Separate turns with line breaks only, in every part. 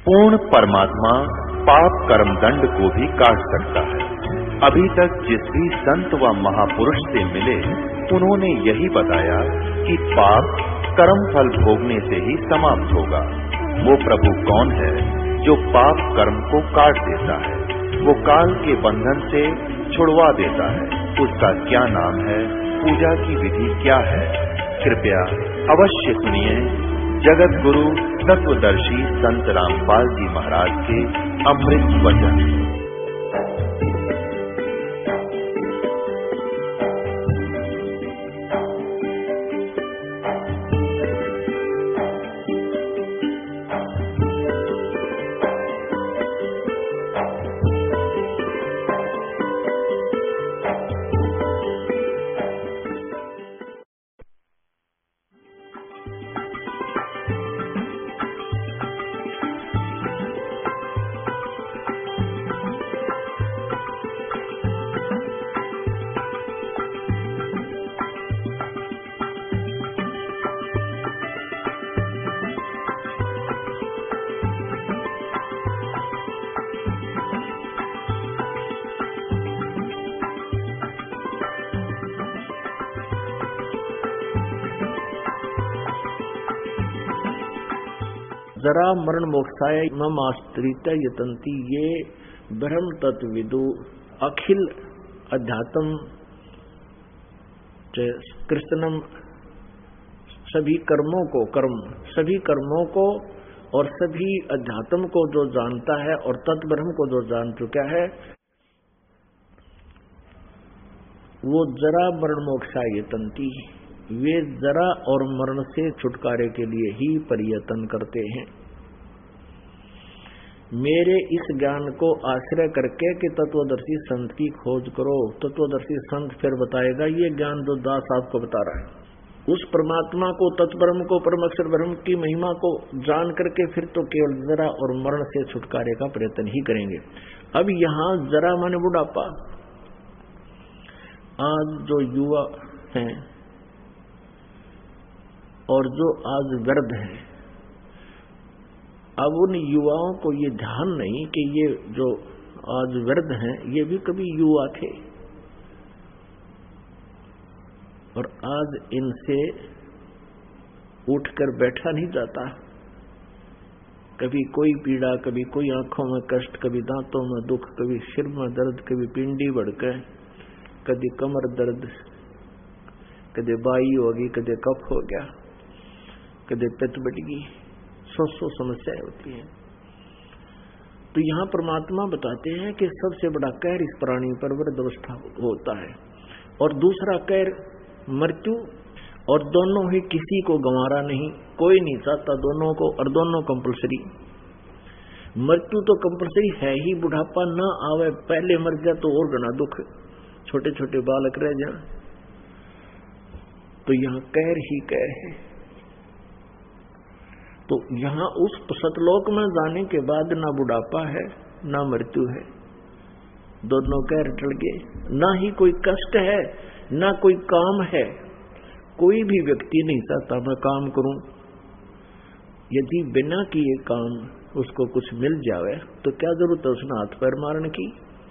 पूर्ण परमात्मा पाप कर्म दंड को भी काट सकता है। अभी तक जिस भी संत व महापुरुष से मिले उन्होंने यही बताया कि पाप कर्म फल भोगने से ही समाप्त होगा। वो प्रभु कौन है जो पाप कर्म को काट देता है, वो काल के बंधन से छुड़वा देता है। उसका क्या नाम है, पूजा की विधि क्या है? कृपया अवश्य सुनिए जगत गुरु तत्वदर्शी संत रामपाल जी महाराज के अमृत वचन।
जरा मरण मोक्षाय मम आश्रित यतंती, ये ब्रह्म तत्व विदु अखिल अध्यात्म कृष्णम सभी कर्मों को और सभी अध्यात्म को जो जानता है और तत्ब्रह्म को जो जान चुका है, वो जरा मरण मोक्षाय यतंती, वे जरा और मरण से छुटकारे के लिए ही प्रयत्न करते हैं। मेरे इस ज्ञान को आश्रय करके कि तत्वदर्शी संत की खोज करो। तत्वदर्शी संत फिर बताएगा ये ज्ञान जो दास आपको बता रहा है, उस परमात्मा को, तत्ब्रह्म को, परम अक्षर ब्रह्म की महिमा को जान करके फिर तो केवल जरा और मरण से छुटकारे का प्रयत्न ही करेंगे। अब यहाँ जरा माने बुढ़ापा। आज जो युवा हैं और जो आज वृद्ध है, अब उन युवाओं को ये ध्यान नहीं कि ये जो आज वृद्ध हैं ये भी कभी युवा थे और आज इनसे उठकर बैठा नहीं जाता। कभी कोई पीड़ा, कभी कोई आंखों में कष्ट, कभी दांतों में दुख, कभी सिर में दर्द, कभी पिंडी भड़के, कभी कमर दर्द, कभी बाई होगी, कभी कफ हो गया, कभी पित्त बढ़ गई, सौ समस्याएं होती हैं। तो यहाँ परमात्मा बताते हैं कि सबसे बड़ा कहर इस प्राणी पर वृद्धावस्था होता है और दूसरा कहर मृत्यु, और दोनों ही किसी को गंवारा नहीं, कोई नहीं चाहता दोनों को, और दोनों कंपलसरी। मृत्यु तो कंपलसरी है ही, बुढ़ापा ना आवे पहले मर जाए तो और घना दुख, छोटे छोटे बालक रह जाए। तो यहाँ कहर ही कहर है। तो यहाँ उस सतलोक में जाने के बाद ना बुढ़ापा है ना मृत्यु है, दोनों कहर टल गए। ना ही कोई कष्ट है ना कोई काम है। कोई भी व्यक्ति नहीं चाहता मैं काम करूं। यदि बिना किए काम उसको कुछ मिल जावे तो क्या जरूरत है उसने हाथ पैर मारने की।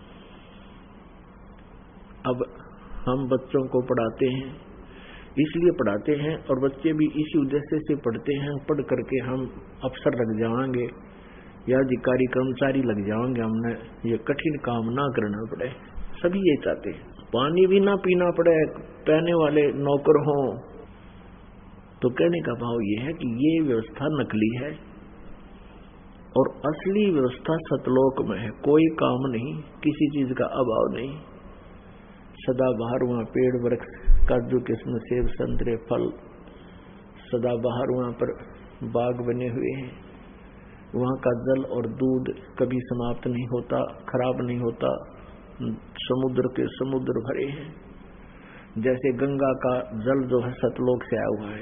अब हम बच्चों को पढ़ाते हैं, इसलिए पढ़ाते हैं और बच्चे भी इसी उद्देश्य से पढ़ते हैं, पढ़ करके हम अफसर लग जाएंगे या अधिकारी कर्मचारी लग जाएंगे, हमने ये कठिन काम ना करना पड़े। सभी ये चाहते हैं, पानी भी ना पीना पड़े, पहने वाले नौकर हों। तो कहने का भाव ये है कि ये व्यवस्था नकली है और असली व्यवस्था सतलोक में है। कोई काम नहीं, किसी चीज का अभाव नहीं, सदा बाहर वहां पेड़ वृक्ष काजू किस्म सेब संतरे फल सदा बाहर वहां पर बाग बने हुए हैं। वहां का जल और दूध कभी समाप्त नहीं होता, खराब नहीं होता। समुद्र के समुद्र भरे हैं। जैसे गंगा का जल जो है सतलोक से आया हुआ है,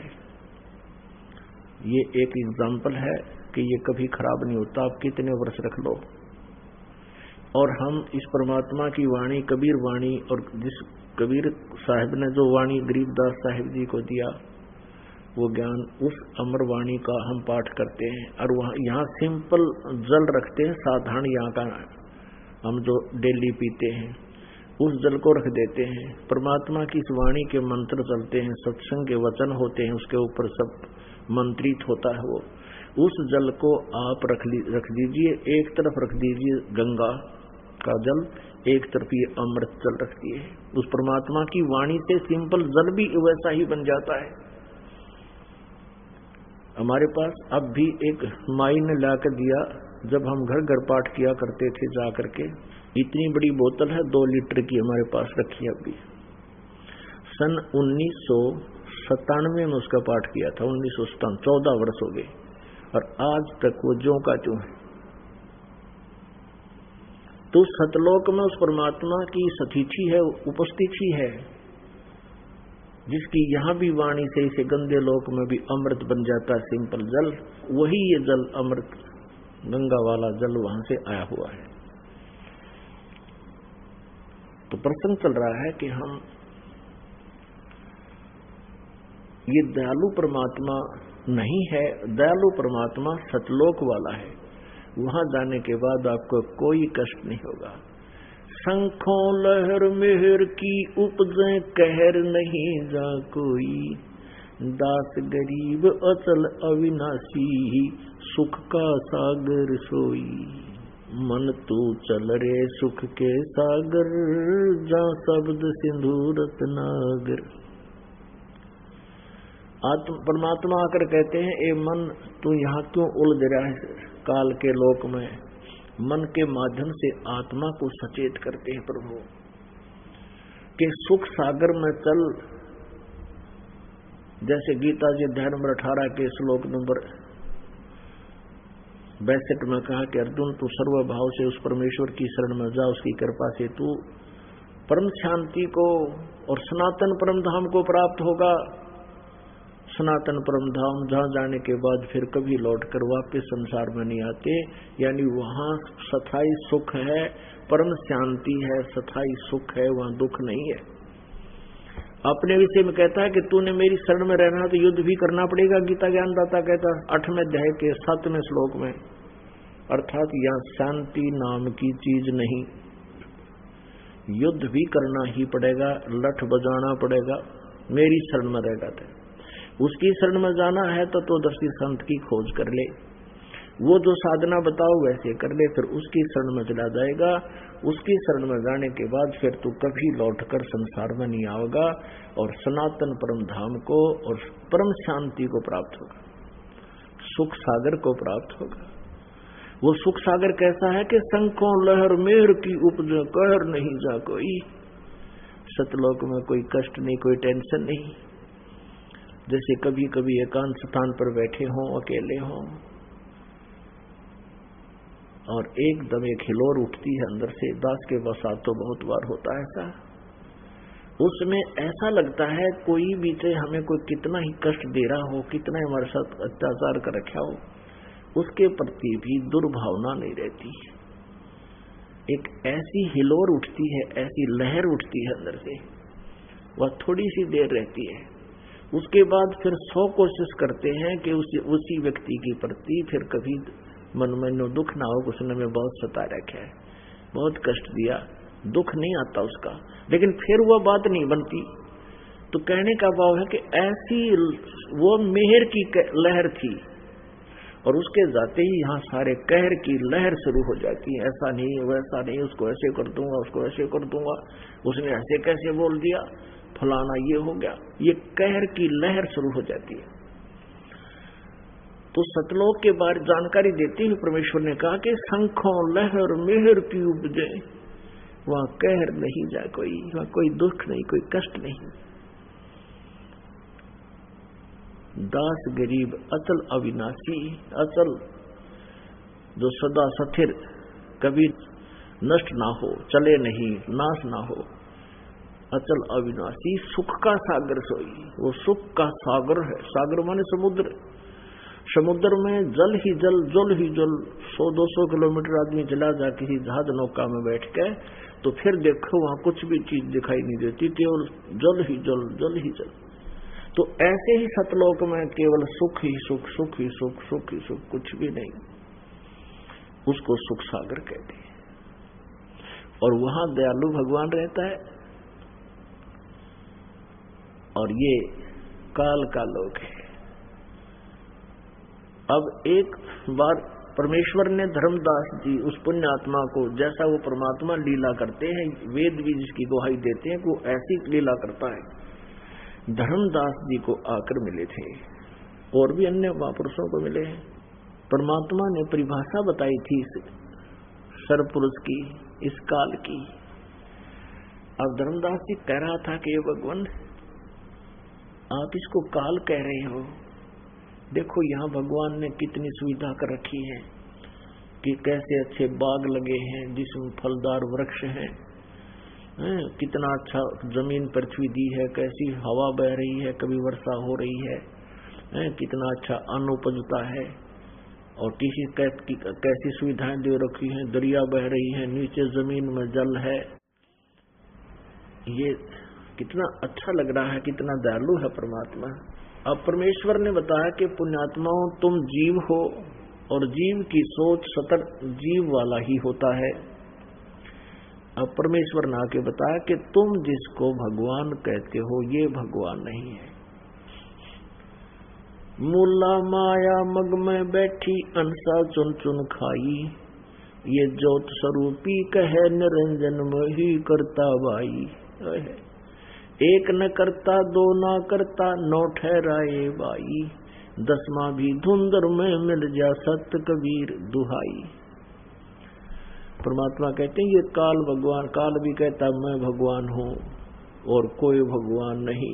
ये एक एग्जाम्पल है कि ये कभी खराब नहीं होता, आप कितने वर्ष रख लो। और हम इस परमात्मा की वाणी, कबीर वाणी, और जिस कबीर साहिब ने जो वाणी गरीबदास साहिब जी को दिया, वो ज्ञान उस अमरवाणी का हम पाठ करते हैं। और वहाँ यहाँ सिंपल जल रखते हैं, साधारण यहाँ का हम जो डेली पीते हैं उस जल को रख देते हैं। परमात्मा की इस वाणी के मंत्र चलते हैं, सत्संग के वचन होते हैं, उसके ऊपर सब मंत्रित होता है। वो उस जल को आप रख दीजिए, एक तरफ रख दीजिए गंगा का जल, एक तरफ ये अमृत जल रख दिए। उस परमात्मा की वाणी से सिंपल जल भी वैसा ही बन जाता है। हमारे पास अब भी एक माई ने लाकर दिया, जब हम घर घर पाठ किया करते थे जा करके, इतनी बड़ी बोतल है 2 लीटर की हमारे पास रखी है। अभी सन 1997 में उसका पाठ किया था, 1997, 14 वर्ष हो गए, और आज तक वो ज्यों का त्यों है। तो सतलोक में उस परमात्मा की सतिथि है, उपस्थिति है, जिसकी यहां भी वाणी से इसे गंदे लोक में भी अमृत बन जाता है, सिंपल जल। वही ये जल अमृत गंगा वाला जल वहां से आया हुआ है। तो प्रसंग चल रहा है कि हम ये दयालु परमात्मा नहीं है, दयालु परमात्मा सतलोक वाला है। वहां जाने के बाद आपको कोई कष्ट नहीं होगा। शंखों लहर मेहर की उपजे कहर नहीं जा कोई, दास गरीब अचल अविनाशी सुख का सागर सोई। मन तू चल रे सुख के सागर, जा शब्द सिंधु रत्नागर। परमात्मा आकर कहते हैं, ए मन तू यहाँ क्यों उलझ रहा है काल के लोक में। मन के माध्यम से आत्मा को सचेत करते हैं प्रभु कि सुख सागर में चल। जैसे गीता जी अध्याय नंबर 18 के श्लोक नंबर 62 में कहा कि अर्जुन तू सर्व भाव से उस परमेश्वर की शरण में जा, उसकी कृपा से तू परम शांति को और सनातन परम धाम को प्राप्त होगा। सनातन परम धाम जहाँ जाने के बाद फिर कभी लौटकर वापस संसार में नहीं आते, यानी वहाँ सथाई सुख है, परम शांति है, सथाई सुख है, वहाँ दुख नहीं है। अपने विषय में कहता है कि तूने मेरी शरण में रहना है तो युद्ध भी करना पड़ेगा। गीता ज्ञानदाता कहता है 8वें अध्याय के 7वें श्लोक में, अर्थात यहाँ शांति नाम की चीज नहीं, युद्ध भी करना ही पड़ेगा, लठ बजाना पड़ेगा। मेरी शरण में रहेगा तो उसकी शरण में जाना है तो दर्शी संत की खोज कर ले, वो जो साधना बताओ वैसे कर ले, फिर उसकी शरण में चला जाएगा। उसकी शरण में जाने के बाद फिर तू कभी लौटकर संसार में नहीं आएगा और सनातन परम धाम को और परम शांति को प्राप्त होगा, सुख सागर को प्राप्त होगा। वो सुख सागर कैसा है कि शंखों लहर मेहर की उपज कहर नहीं जा कोई। सतलोक में कोई कष्ट नहीं, कोई टेंशन नहीं। जैसे कभी कभी एकांत स्थान पर बैठे हों, अकेले हों, और एकदम एक हिलोर उठती है अंदर से। दास के बसात तो बहुत बार होता है ऐसा। उसमें ऐसा लगता है कोई भी चाहे हमें कोई कितना ही कष्ट दे रहा हो, कितना ही हमारे साथ अत्याचार कर रखा हो, उसके प्रति भी दुर्भावना नहीं रहती। एक ऐसी हिलोर उठती है, ऐसी लहर उठती है अंदर से, वह थोड़ी सी देर रहती है। उसके बाद फिर 100 कोशिश करते हैं कि उसी व्यक्ति के प्रति फिर कभी मन में दुख ना हो। उसने हमें बहुत सता रखा है, बहुत कष्ट दिया, दुख नहीं आता उसका, लेकिन फिर वह बात नहीं बनती। तो कहने का भाव है कि ऐसी वो मेहर की लहर थी और उसके जाते ही यहाँ सारे कहर की लहर शुरू हो जाती है। ऐसा नहीं, वैसा नहीं, उसको ऐसे कर दूंगा, उसको ऐसे कर दूंगा, उसने ऐसे कैसे बोल दिया, फलाना ये हो गया, ये कहर की लहर शुरू हो जाती है। तो सतलोक के बारे जानकारी देते हुए परमेश्वर ने कहा कि शंखों लहर मेहर की उपजे, वहां कहर नहीं जा कोई, वहां कोई दुख नहीं, कोई कष्ट नहीं। दास गरीब अचल अविनाशी, अचल जो सदा स्थिर, कभी नष्ट ना हो, चले नहीं, नाश ना हो, अचल अविनाशी सुख का सागर सोई। वो सुख का सागर है। सागर माने समुद्र। समुद्र में जल ही जल, जल ही जल। 100-200 किलोमीटर आदमी चला जा किसी जहाज नौका में बैठ के, तो फिर देखो वहां कुछ भी चीज दिखाई नहीं देती, केवल जल ही जल, जल ही जल। तो ऐसे ही सतलोक में केवल सुख ही सुख, सुख ही सुख, सुख ही सुख, कुछ भी नहीं, उसको सुख सागर कहते हैं। और वहां दयालु भगवान रहता है। और ये काल का लोक है। अब एक बार परमेश्वर ने धर्मदास जी उस पुण्यात्मा को, जैसा वो परमात्मा लीला करते हैं, वेद भी जिसकी गवाही देते हैं कि वो ऐसी लीला करता है, धर्मदास जी को आकर मिले थे। और भी अन्य महापुरुषों को मिले हैं। परमात्मा ने परिभाषा बताई थी इस सर्वपुरुष की, इस काल की। अब धर्मदास जी कह रहा था कि ये भगवान, आप इसको काल कह रहे हो, देखो यहाँ भगवान ने कितनी सुविधा कर रखी है कि कैसे अच्छे बाग लगे हैं जिसमें फलदार वृक्ष हैं, कितना अच्छा जमीन पृथ्वी दी है, कैसी हवा बह रही है, कभी वर्षा हो रही है, कितना अच्छा अन्न उपजता है, और कैसी सुविधाएं दे रखी हैं, दरिया बह रही है, नीचे जमीन में जल है। ये कितना अच्छा लग रहा है, कितना दयालु है परमात्मा। अब परमेश्वर ने बताया कि पुण्यात्माओं, तुम जीव हो और जीव की सोच सतर जीव वाला ही होता है। अब परमेश्वर ने आके बताया कि तुम जिसको भगवान कहते हो ये भगवान नहीं है। मूला माया मग में बैठी अंसा चुन चुन खाई, ये ज्योत स्वरूपी कहे निरंजन में ही करता बाई। एक न करता दो न करता नौ ठहराए बाई, दसवां भी धुंधर में मिल जा सत कबीर दुहाई। परमात्मा कहते हैं ये काल भगवान, काल भी कहता मैं भगवान हूं और कोई भगवान नहीं।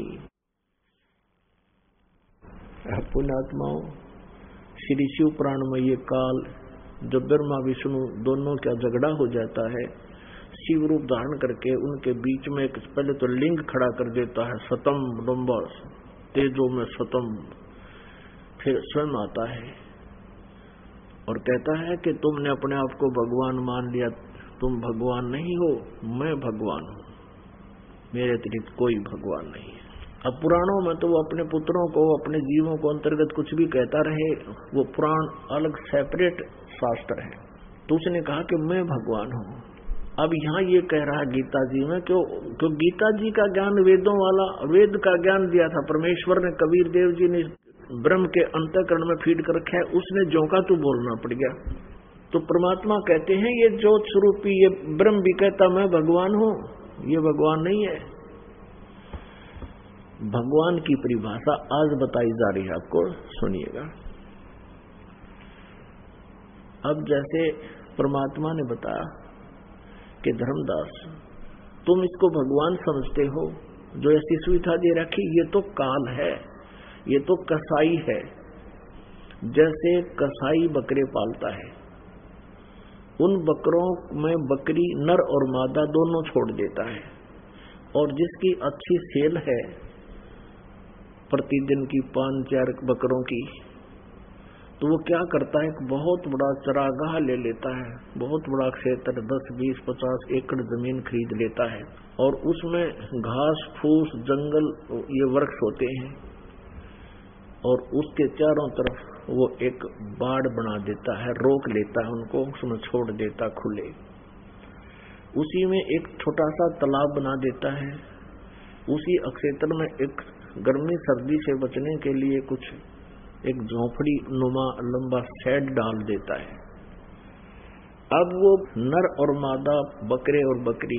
पुण्यात्माओं, श्री शिव पुराण में ये काल, जब ब्रह्मा विष्णु दोनों का झगड़ा हो जाता है, शिव रूप धारण करके उनके बीच में एक पहले तो लिंग खड़ा कर देता है, सतम नंबर तेजो में सतम, फिर स्वयं आता है और कहता है कि तुमने अपने आप को भगवान मान लिया, तुम भगवान नहीं हो, मैं भगवान हूं, मेरे अतिरिक्त कोई भगवान नहीं है। अब पुराणों में तो वो अपने पुत्रों को, अपने जीवों को अंतर्गत कुछ भी कहता रहे, वो पुराण अलग सेपरेट शास्त्र है। तो उसने कहा कि मैं भगवान हूं। अब यहाँ ये कह रहा है गीता जी में, क्यों गीता जी का ज्ञान वेदों वाला, वेद का ज्ञान दिया था परमेश्वर ने, कबीर देव जी ने ब्रह्म के अंतःकरण में फीड कर रखा है, उसने जोका तो बोलना पड़ गया। तो परमात्मा कहते हैं ये ज्योत स्वरूपी, ये ब्रह्म भी कहता मैं भगवान हूं, ये भगवान नहीं है। भगवान की परिभाषा आज बताई जा रही है, आपको सुनिएगा। अब जैसे परमात्मा ने बताया कि धर्मदास तुम इसको भगवान समझते हो, जो ऐसी सुविधा दे रखी, ये तो काल है, ये तो कसाई है। जैसे कसाई बकरे पालता है, उन बकरों में बकरी नर और मादा दोनों छोड़ देता है, और जिसकी अच्छी सेल है प्रतिदिन की 5-4 बकरों की, तो वो क्या करता है, एक बहुत बड़ा चरागाह ले लेता है, बहुत बड़ा क्षेत्र 10, 20, 50 एकड़ जमीन खरीद लेता है, और उसमें घास फूस जंगल ये वृक्ष होते हैं, और उसके चारों तरफ वो एक बाड़ बना देता है, रोक लेता है उनको, उसमें छोड़ देता खुले। उसी में एक छोटा सा तालाब बना देता है, उसी क्षेत्र में एक गर्मी सर्दी से बचने के लिए कुछ एक झोंपड़ी नुमा लंबा शेड डाल देता है। अब वो नर और मादा बकरे और बकरी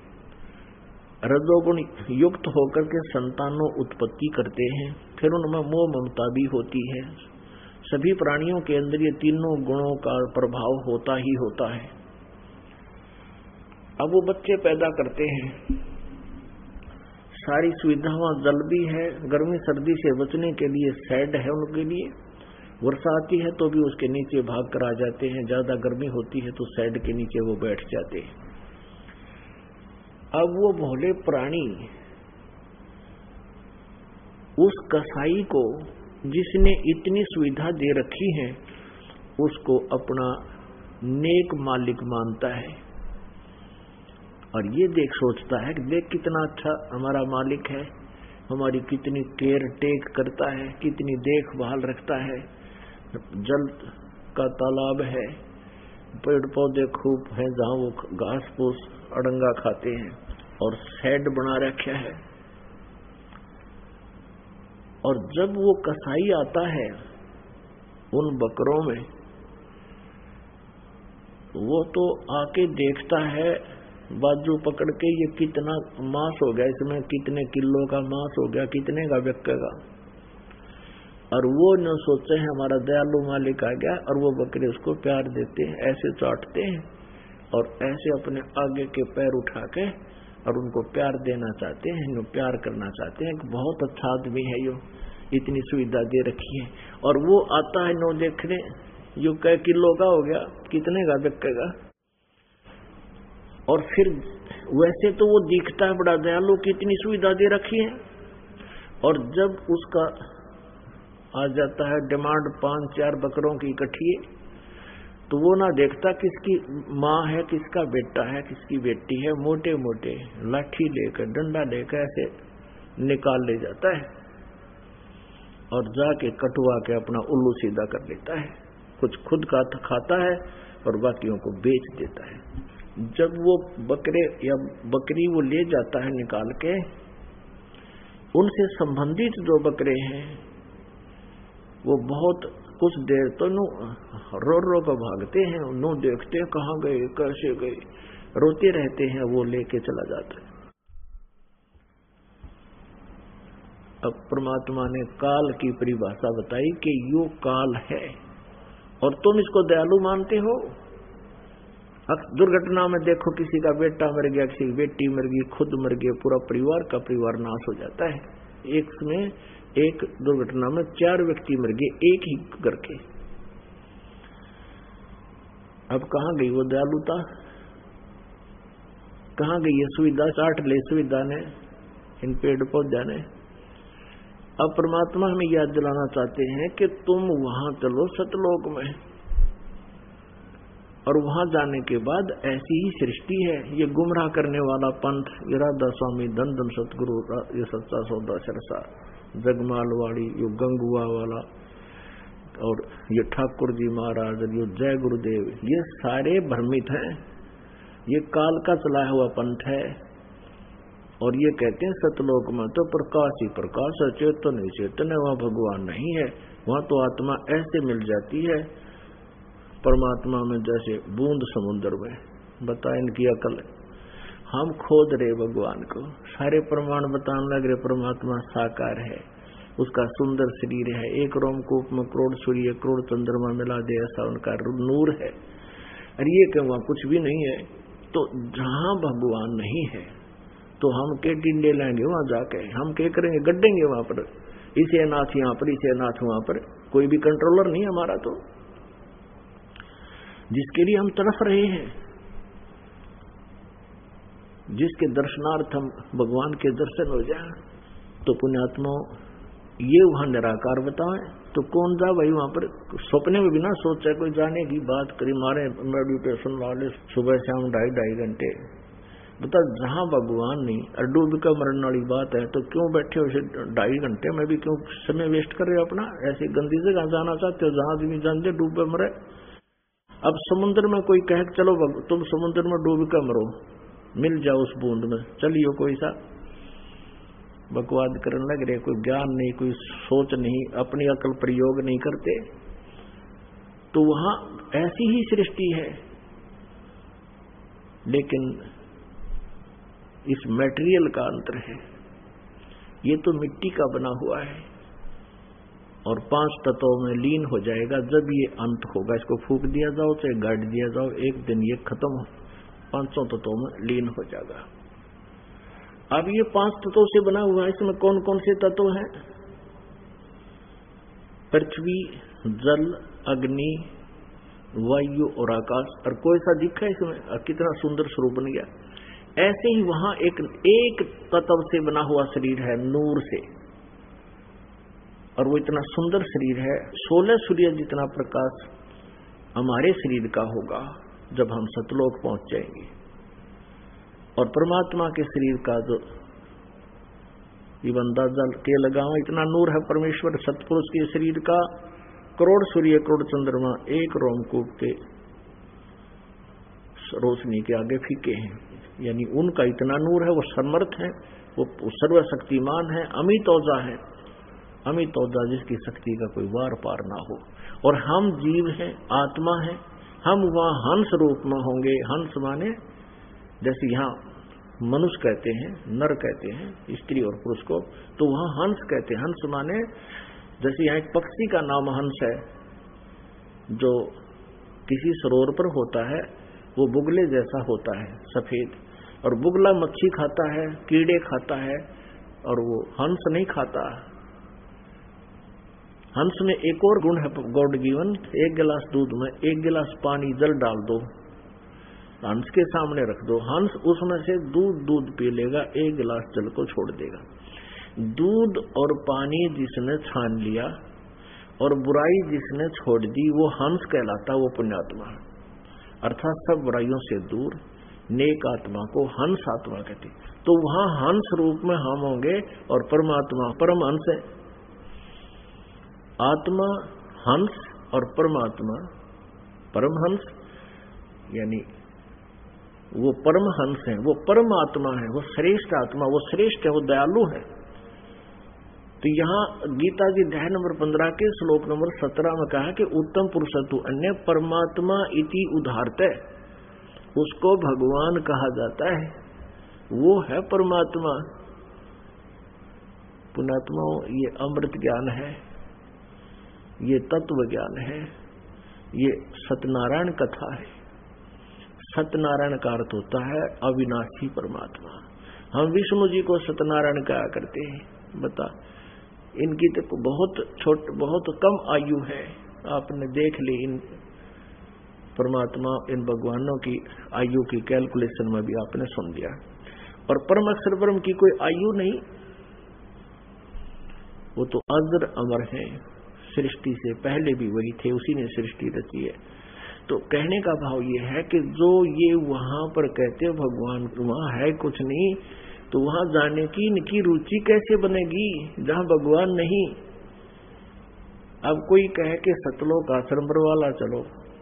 रजोगुण युक्त होकर के संतानों उत्पत्ति करते हैं, फिर उनमें मोह ममता भी होती है। सभी प्राणियों के अंदर ये तीनों गुणों का प्रभाव होता ही होता है। अब वो बच्चे पैदा करते हैं, सारी सुविधाएं, जल भी है, गर्मी सर्दी से बचने के लिए शेड है उनके लिए, वर्षा आती है तो भी उसके नीचे भाग कर आ जाते हैं, ज्यादा गर्मी होती है तो शेड के नीचे वो बैठ जाते हैं। अब वो भोले प्राणी उस कसाई को, जिसने इतनी सुविधा दे रखी है, उसको अपना नेक मालिक मानता है, और ये देख सोचता है कि देख कितना अच्छा हमारा मालिक है, हमारी कितनी केयर टेक करता है, कितनी देखभाल रखता है। जल का तालाब है, पेड़ पौधे खूब हैं जहाँ वो घास फूस अड़ंगा खाते हैं, और शेड बना रखा है। और जब वो कसाई आता है उन बकरों में, वो तो आके देखता है बाजू पकड़ के, ये कितना मांस हो गया, इसमें कितने किलो का मांस हो गया, कितने का बिकेगा। और वो न सोचते हैं हमारा दयालु मालिक आ गया, और वो बकरे उसको प्यार देते हैं, ऐसे चाटते हैं और ऐसे अपने आगे के पैर उठा के और उनको प्यार देना चाहते हैं, इनको प्यार करना चाहते हैं। बहुत अच्छा आदमी है यो, इतनी सुविधा दे रखी है। और वो आता है नो देखने, यो कै किलो का हो गया, कितने का बिकेगा। और फिर वैसे तो वो दिखता है बड़ा दयालु, कितनी सुविधा दे रखी है। और जब उसका आ जाता है डिमांड 5-4 बकरों की इकट्ठी, तो वो ना देखता किसकी माँ है, किसका बेटा है, किसकी बेटी है, मोटे मोटे लाठी लेकर डंडा लेकर ऐसे निकाल ले जाता है और जाके कटवा के अपना उल्लू सीधा कर लेता है। कुछ खुद का खाता है और बाकियों को बेच देता है। जब वो बकरे या बकरी वो ले जाता है निकाल के, उनसे संबंधित जो बकरे हैं वो बहुत कुछ देर तो रो रो कर भागते हैं, नो देखते कहाँ गए, कैसे गए, रोते रहते हैं। वो लेके चला जाता है। अब परमात्मा ने काल की परिभाषा बताई कि यो काल है और तुम इसको दयालु मानते हो। दुर्घटना में देखो किसी का बेटा मर गया, किसी की बेटी मर गई, खुद मर गए, पूरा परिवार का परिवार नाश हो जाता है। एक दुर्घटना में 4 व्यक्ति मर गए, एक ही घर के। अब कहाँ गई वो दयालुता, कहाँ गई ये सुविधा? चाट ले सुविधा ने, इन पेड़ पौधे ने। अब परमात्मा हमें याद दिलाना चाहते हैं कि तुम वहां चलो सतलोक में, और वहां जाने के बाद ऐसी ही सृष्टि है। ये गुमराह करने वाला पंथ, ये राधा स्वामी धन धन सतगुरु, ये सच्चा सौदा सरसा, जगमालवाड़ी, ये गंगुआ वाला, और ये ठाकुर जी महाराज, ये जय गुरुदेव, ये सारे भ्रमित हैं। ये काल का चला हुआ पंथ है। और ये कहते हैं सतलोक में तो प्रकाश ही प्रकाश है, चेतन ही चेतन है, वहां भगवान नहीं है। वहां तो आत्मा ऐसे मिल जाती है परमात्मा में जैसे बूंद समुद्र में। बता इनकी अकल, हम खोद रहे भगवान को, सारे प्रमाण बताने लग रहे परमात्मा साकार है, उसका सुंदर शरीर है, एक रोमकूप में करोड़ सूर्य करोड़ चंद्रमा मिला दे ऐसा उनका नूर है। अरे ये क्या वहां कुछ भी नहीं है? तो जहां भगवान नहीं है तो हम के टिंडे लाएंगे वहां जाके, हम क्या करेंगे? गड्ढेंगे वहां पर, इसे नाथ यहाँ पर, इसे नाथ वहां पर। कोई भी कंट्रोलर नहीं हमारा। तो जिसके लिए हम तड़फ रहे हैं, जिसके दर्शनार्थ हम भगवान के दर्शन हो जाए, तो पुण्यात्मा ये वहां निराकार बताएं तो कौन जा भाई वहां पर? सपने में भी ना सोचा कोई जाने की बात करी, मारे मेडिटेशन वाले सुबह शाम 2.5 घंटे। बता जहां भगवान नहीं और डूब का मरने वाली बात है, तो क्यों बैठे हो 2.5 घंटे में भी क्यों समय वेस्ट कर रहे हो अपना? ऐसी गंदी जगह जाना चाहते हो जहां आदमी जानते डूब के मरे। अब समुद्र में कोई कहे चलो तुम समुद्र में डूब कर मरो, मिल जाओ उस बूंद में, चलियो, कोई सा बकवाद करने लग रहे। कोई ज्ञान नहीं, कोई सोच नहीं, अपनी अकल प्रयोग नहीं करते। तो वहां ऐसी ही सृष्टि है, लेकिन इस मटेरियल का अंतर है। ये तो मिट्टी का बना हुआ है और 5 तत्वों में लीन हो जाएगा। जब ये अंत होगा, इसको फूंक दिया जाओ चाहे गाड़ दिया जाओ, एक दिन ये खत्म हो 500 तत्वों में लीन हो जाएगा। अब ये 5 तत्वों से बना हुआ है, इसमें कौन कौन से तत्व हैं? पृथ्वी, जल, अग्नि, वायु और आकाश। और कोई सा दिखा है इसमें? कितना सुंदर स्वरूप बन गया। ऐसे ही वहां एक तत्व से बना हुआ शरीर है, नूर से, और वो इतना सुंदर शरीर है। 16 सूर्य जितना प्रकाश हमारे शरीर का होगा जब हम सतलोक पहुंच जाएंगे। और परमात्मा के शरीर का जो ये अंदाजा के लगाओ, इतना नूर है परमेश्वर सतपुरुष के शरीर का, करोड़ सूर्य करोड़ चंद्रमा एक रोमकूप के रोशनी के आगे फीके हैं। यानी उनका इतना नूर है, वो समर्थ है, वो सर्वशक्तिमान है, अमित औजा है, अमित औजा जिसकी शक्ति का कोई वार पार ना हो। और हम जीव हैं, आत्मा है, हम वहां हंस रूप में होंगे। हंस माने जैसे यहाँ मनुष्य कहते हैं, नर कहते हैं स्त्री और पुरुष को, तो वहां हंस कहते हैं। हंस माने जैसे यहाँ एक पक्षी का नाम हंस है, जो किसी सरोवर पर होता है, वो बुगले जैसा होता है सफेद, और बुगला मच्छी खाता है, कीड़े खाता है, और वो हंस नहीं खाता। हंस में एक और गुण है गॉड गिवन, एक गिलास दूध में एक गिलास पानी जल डाल दो, हंस के सामने रख दो, हंस उसमें से दूध पी लेगा, एक गिलास जल को छोड़ देगा। दूध और पानी जिसने छान लिया और बुराई जिसने छोड़ दी, वो हंस कहलाता, वो पुण्यात्मा। अर्थात सब बुराइयों से दूर नेक आत्मा को हंस आत्मा कहते। तो वहां हंस रूप में हम होंगे, और परमात्मा परम हंस है। आत्मा हंस और परमात्मा परमहंस, यानी वो परमहंस है, वो परमात्मा है, वो श्रेष्ठ आत्मा, वो श्रेष्ठ है, वो दयालु है। तो यहाँ गीता जी अध्याय नंबर 15 के श्लोक नंबर 17 में कहा कि उत्तम पुरुषत्व अन्य परमात्मा इति उदाहरते, उसको भगवान कहा जाता है, वो है परमात्मा। पुण्यात्मा ये अमृत ज्ञान है, ये तत्व ज्ञान है, ये सत्यनारायण कथा है। सत्यनारायण का अर्थ होता है अविनाशी परमात्मा। हम विष्णु जी को सत्यनारायण कहा करते हैं। बता, इनकी तो बहुत कम आयु है। आपने देख ली इन परमात्मा, इन भगवानों की आयु की कैलकुलेशन में भी आपने सुन लिया। और परम अक्षर ब्रह्म की कोई आयु नहीं, वो तो अजर अमर है, सृष्टि से पहले भी वही थे, उसी ने सृष्टि रची है। तो कहने का भाव ये है कि जो ये वहां पर कहते हैं भगवान वहां है कुछ नहीं, तो वहां जाने की इनकी रुचि कैसे बनेगी जहां भगवान नहीं। अब कोई कहे कि सतलोक आश्रम वाला चलो,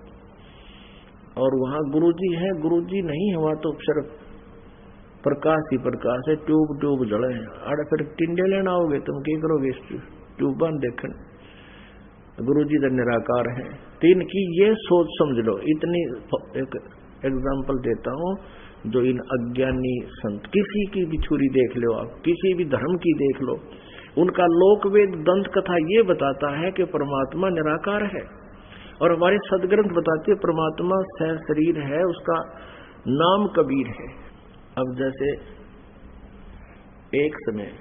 और वहां गुरुजी है, गुरुजी नहीं है, वहां तो सिर्फ प्रकाश ही प्रकाश है, ट्यूब जले हैं। अरे फिर टिंडे लेना होगे, तुम क्या करोगे ट्यूबान देखने, गुरुजी तो निराकार है। तो इनकी ये सोच समझ लो। इतनी एक एग्जाम्पल देता हूं, जो इन अज्ञानी संत, किसी की भी छुरी देख लो आप, किसी भी धर्म की देख लो, उनका लोकवेद दंत कथा ये बताता है कि परमात्मा निराकार है। और हमारे सदग्रंथ बताते परमात्मा सह शरीर है, उसका नाम कबीर है। अब जैसे एक समय,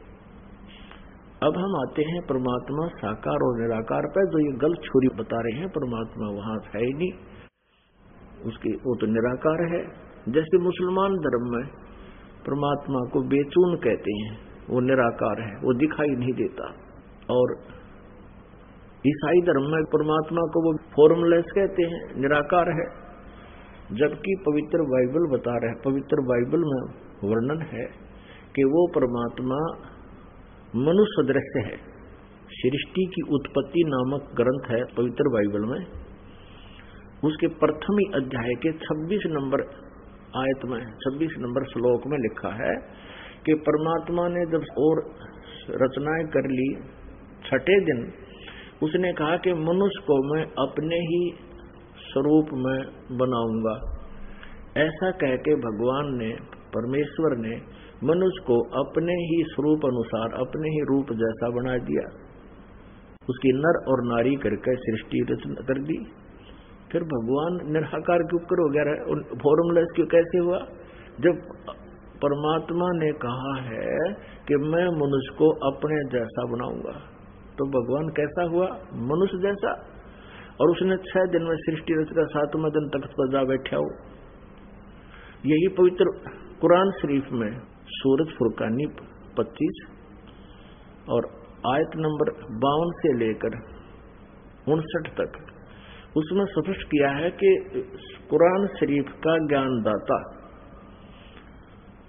अब हम आते हैं परमात्मा साकार और निराकार पर। जो ये गलत छुरी बता रहे हैं, परमात्मा वहां है ही नहीं, उसकी वो तो निराकार है। जैसे मुसलमान धर्म में परमात्मा को बेचून कहते हैं, वो निराकार है, वो दिखाई नहीं देता। और ईसाई धर्म में परमात्मा को वो फॉर्मलेस कहते हैं, निराकार है। जबकि पवित्र बाइबल बता रहा है, पवित्र बाइबल में वर्णन है कि वो परमात्मा मनुष्य दृश्य है। सृष्टि की उत्पत्ति नामक ग्रंथ है पवित्र बाइबल में, उसके प्रथम ही अध्याय के 26 नंबर आयत में 26 नंबर श्लोक में लिखा है कि परमात्मा ने जब और रचनाएं कर ली, छठे दिन उसने कहा कि मनुष्य को मैं अपने ही स्वरूप में बनाऊंगा। ऐसा कह के भगवान ने, परमेश्वर ने मनुष्य को अपने ही स्वरूप अनुसार, अपने ही रूप जैसा बना दिया। उसकी नर और नारी करके सृष्टि रचना कर दी। फिर भगवान निराकार क्यों हो गया, फॉर्मलेस क्यों कैसे हुआ? जब परमात्मा ने कहा है कि मैं मनुष्य को अपने जैसा बनाऊंगा, तो भगवान कैसा हुआ? मनुष्य जैसा। और उसने 6 दिन में सृष्टि रचना, 7वें दिन तख्त पर जा बैठा हो। यही पवित्र कुरान शरीफ में सूरत फुरकानी 25 और आयत नंबर 52 से लेकर 59 तक उसमें स्पष्ट किया है कि कुरान शरीफ का ज्ञानदाता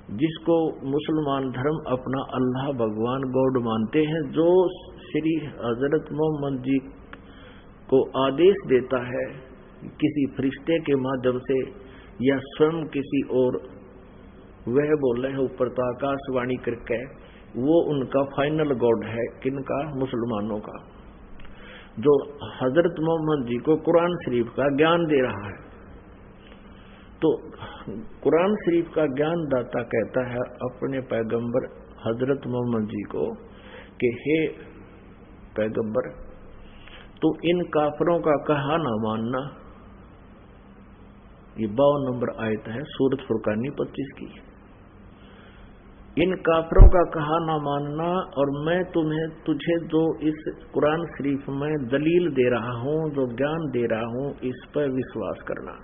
जिसको मुसलमान धर्म अपना अल्लाह भगवान गॉड मानते हैं, जो श्री हजरत मोहम्मद जी को आदेश देता है किसी फरिश्ते के माध्यम से या स्वयं किसी और, वह बोल रहे हैं ऊपर तो आकाशवाणी करके, वो उनका फाइनल गॉड है। किनका? मुसलमानों का, जो हजरत मोहम्मद जी को कुरान शरीफ का ज्ञान दे रहा है। तो कुरान शरीफ का ज्ञान दाता कहता है अपने पैगंबर हजरत मोहम्मद जी को कि हे पैगंबर, तो इन काफरों का कहा ना मानना। ये 52 नंबर आयत है सूरत फुरकानी 25 की। इन काफरों का कहा ना मानना, और मैं तुझे जो इस कुरान शरीफ में दलील दे रहा हूं, जो ज्ञान दे रहा हूं, इस पर विश्वास करना।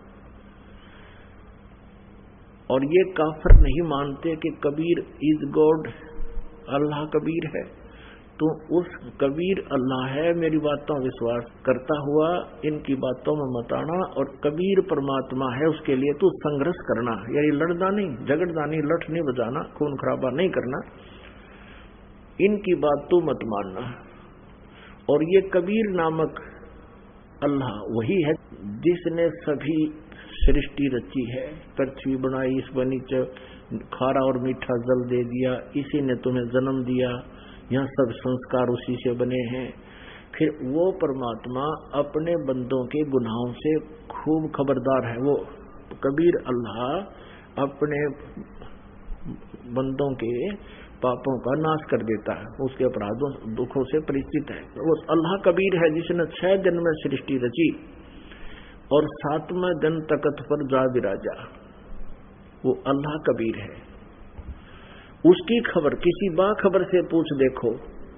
और ये काफिर नहीं मानते कि कबीर इज गॉड, अल्लाह कबीर है, तो उस कबीर अल्लाह है, मेरी बातों विश्वास करता हुआ इनकी बातों में मत आना, और कबीर परमात्मा है, उसके लिए तू संघर्ष करना, यानी लड़ना नहीं, झगड़ना नहीं, लठ नहीं बजाना, खून खराबा नहीं करना, इनकी बात तू मत मानना। और ये कबीर नामक अल्लाह वही है जिसने सभी सृष्टि रची है, पृथ्वी बनाई, इस पर नीचे खारा और मीठा जल दे दिया, इसी ने तुम्हें जन्म दिया, यहाँ सब संस्कार उसी से बने हैं। फिर वो परमात्मा अपने बंदों के गुनाहों से खूब खबरदार है। वो कबीर अल्लाह अपने बंदों के पापों का नाश कर देता है, उसके अपराधों दुखों से परिचित है। वो अल्लाह कबीर है जिसने 6 दिन में सृष्टि रची और 7वें दिन तख्त पर जा विराजा। वो अल्लाह कबीर है। उसकी खबर किसी बाखबर से पूछ देखो,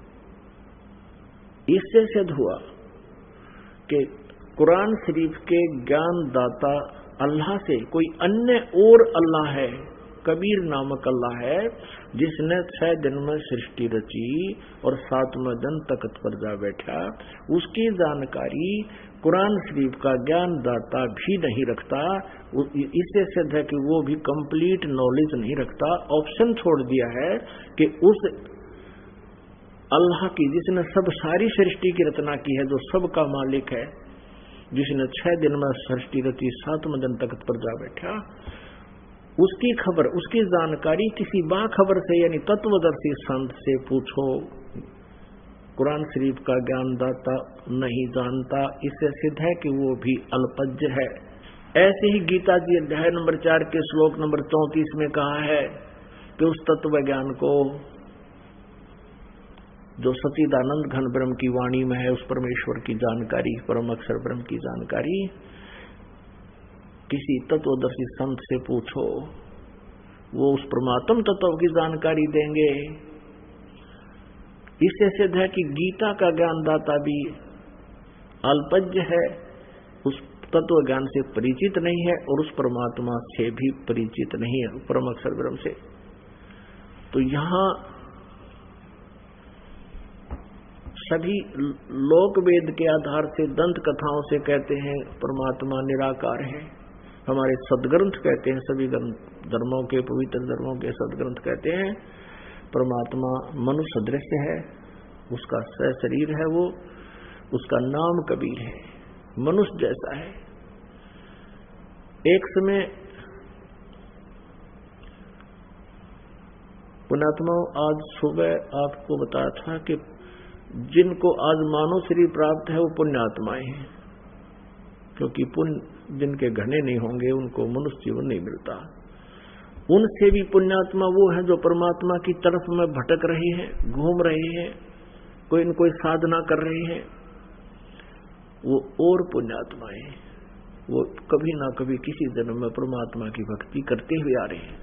इससे सिद्ध हुआ कि कुरान शरीफ के ज्ञान दाता अल्लाह से कोई अन्य और अल्लाह है, कबीर नामक अल्लाह है, जिसने 6 दिन में सृष्टि रची और 7वें दिन तख्त पर जा बैठा। उसकी जानकारी कुरान शरीफ का ज्ञान दाता भी नहीं रखता। इससे सिद्ध है कि वो भी कंप्लीट नॉलेज नहीं रखता। ऑप्शन छोड़ दिया है कि उस अल्लाह की जिसने सब सारी सृष्टि की रचना की है, जो सबका मालिक है, जिसने 6 दिन में सृष्टि रची, 7वें दिन तख्त पर जा बैठा, उसकी खबर, उसकी जानकारी किसी बाखबर से यानी तत्वदर्शी संत से पूछो। कुरान शरीफ का ज्ञानदाता नहीं जानता। इससे सिद्ध है कि वो भी अल्पज्ञ है। ऐसे ही गीता जी अध्याय नंबर 4 के श्लोक नंबर 34 में कहा है कि उस तत्व ज्ञान को जो सच्चिदानंद घन ब्रह्म की वाणी में है, उस परमेश्वर की जानकारी, परम अक्षर ब्रह्म की जानकारी किसी तत्वदर्शी संत से पूछो, वो उस परमात्म तत्व की जानकारी देंगे। इससे सिद्ध है कि गीता का ज्ञानदाता भी अल्पज्ञ है, उस तत्व ज्ञान से परिचित नहीं है और उस परमात्मा से भी परिचित नहीं है, परम अक्षर ब्रह्म से। तो यहाँ सभी लोक वेद के आधार से, दंत कथाओं से कहते हैं परमात्मा निराकार है। हमारे सदग्रंथ कहते हैं, सभी धर्मों के, पवित्र धर्मों के सदग्रंथ कहते हैं परमात्मा मनुष्य सदृश है, उसका शरीर है, वो उसका नाम कबीर है, मनुष्य जैसा है। एक समय पुण्यात्मा, आज सुबह आपको बताया था कि जिनको आज मानव शरीर प्राप्त है वो पुण्यात्माएं हैं, क्योंकि पुण्य जिनके घने नहीं होंगे उनको मनुष्य जीवन नहीं मिलता। उनसे भी पुण्यात्मा वो है जो परमात्मा की तरफ में भटक रहे हैं, घूम रहे हैं, कोई न कोई साधना कर रहे हैं, वो और पुण्यात्माएं, वो कभी ना कभी किसी जन्म में परमात्मा की भक्ति करते हुए आ रहे हैं।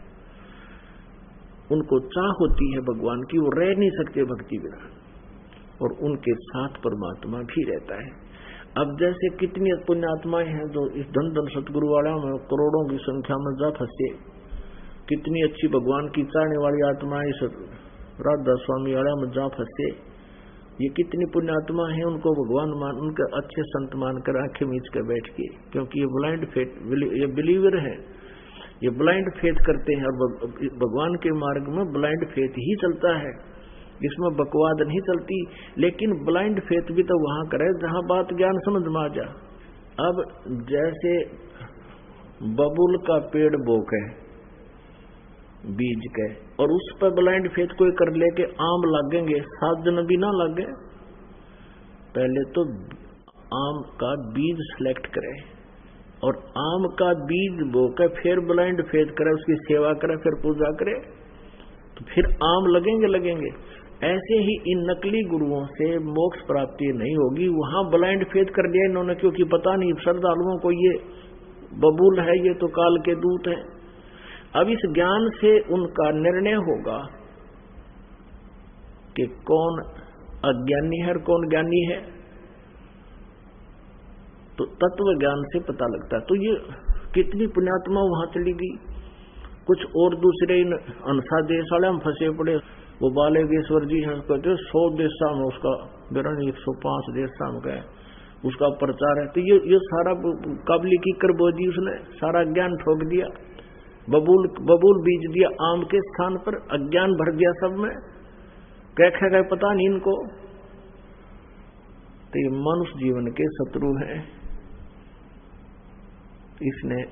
उनको चाह होती है भगवान की, वो रह नहीं सकते भक्ति बिना, और उनके साथ परमात्मा भी रहता है। अब जैसे कितनी पुण्यात्माएं हैं जो इस धन धन सतगुरु वाला में करोड़ों की संख्या में जा फंसे, कितनी अच्छी भगवान की चाहने वाली आत्माएं इस राधा स्वामी वाला में जा फंसे, ये कितनी पुण्यात्मा है। उनको भगवान मान, उनके अच्छे संत मानकर आंखें मीच कर बैठ के, क्योंकि ये ब्लाइंड फेथ, ये बिलीवर है, ये ब्लाइंड फेथ करते हैं, और भगवान के मार्ग में ब्लाइंड फेथ ही चलता है, इसमें बकवाद नहीं चलती। लेकिन ब्लाइंड फेथ भी तो वहां करे जहां बात ज्ञान समझ में आ जा। अब जैसे बबूल का पेड़ बोक है बीज के, और उस पर ब्लाइंड फेथ कोई कर ले के आम लागेंगे, 7 दिन भी ना लागे। पहले तो आम का बीज सिलेक्ट करे और आम का बीज बोके फिर ब्लाइंड फेथ करे, उसकी सेवा करे, फिर पूजा करे, तो फिर आम लगेंगे। ऐसे ही इन नकली गुरुओं से मोक्ष प्राप्ति नहीं होगी। वहां ब्लाइंड फेथ कर दिया इन्होंने, क्योंकि पता नहीं श्रद्धालुओं को ये बबूल है, ये तो काल के दूत है। अब इस ज्ञान से उनका निर्णय होगा कि कौन अज्ञानी है और कौन ज्ञानी है, तो तत्व ज्ञान से पता लगता है। तो ये कितनी पुण्यात्मा वहां चली गई। कुछ और दूसरे इन अनसा देश वाले हम फंसे पड़े, वो बालेश्वर जी हैं, कहते 100 देशा में उसका बिरण 105 देशा में गए, उसका प्रचार है। तो ये सारा काबली की कर बोझी, उसने सारा ज्ञान ठोक दिया, बबूल बीज दिया आम के स्थान पर, अज्ञान भर दिया सब में। क्या गए पता नहीं इनको। तो ये मनुष्य जीवन के शत्रु हैं। इसने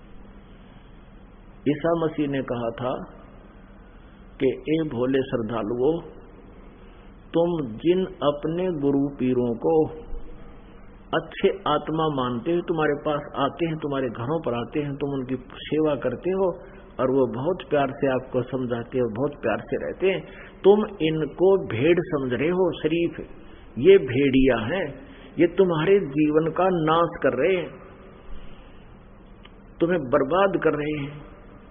ईसा मसीह ने कहा था कि ए भोले श्रद्धालुओं, तुम जिन अपने गुरु पीरों को अच्छे आत्मा मानते हो, तुम्हारे पास आते हैं, तुम्हारे घरों पर आते हैं, तुम उनकी सेवा करते हो और वो बहुत प्यार से आपको समझाते हो, बहुत प्यार से रहते हैं, तुम इनको भेड़ समझ रहे हो। शरीफ ये भेड़िया हैं, ये तुम्हारे जीवन का नाश कर रहे हैं, तुम्हें बर्बाद कर रहे हैं।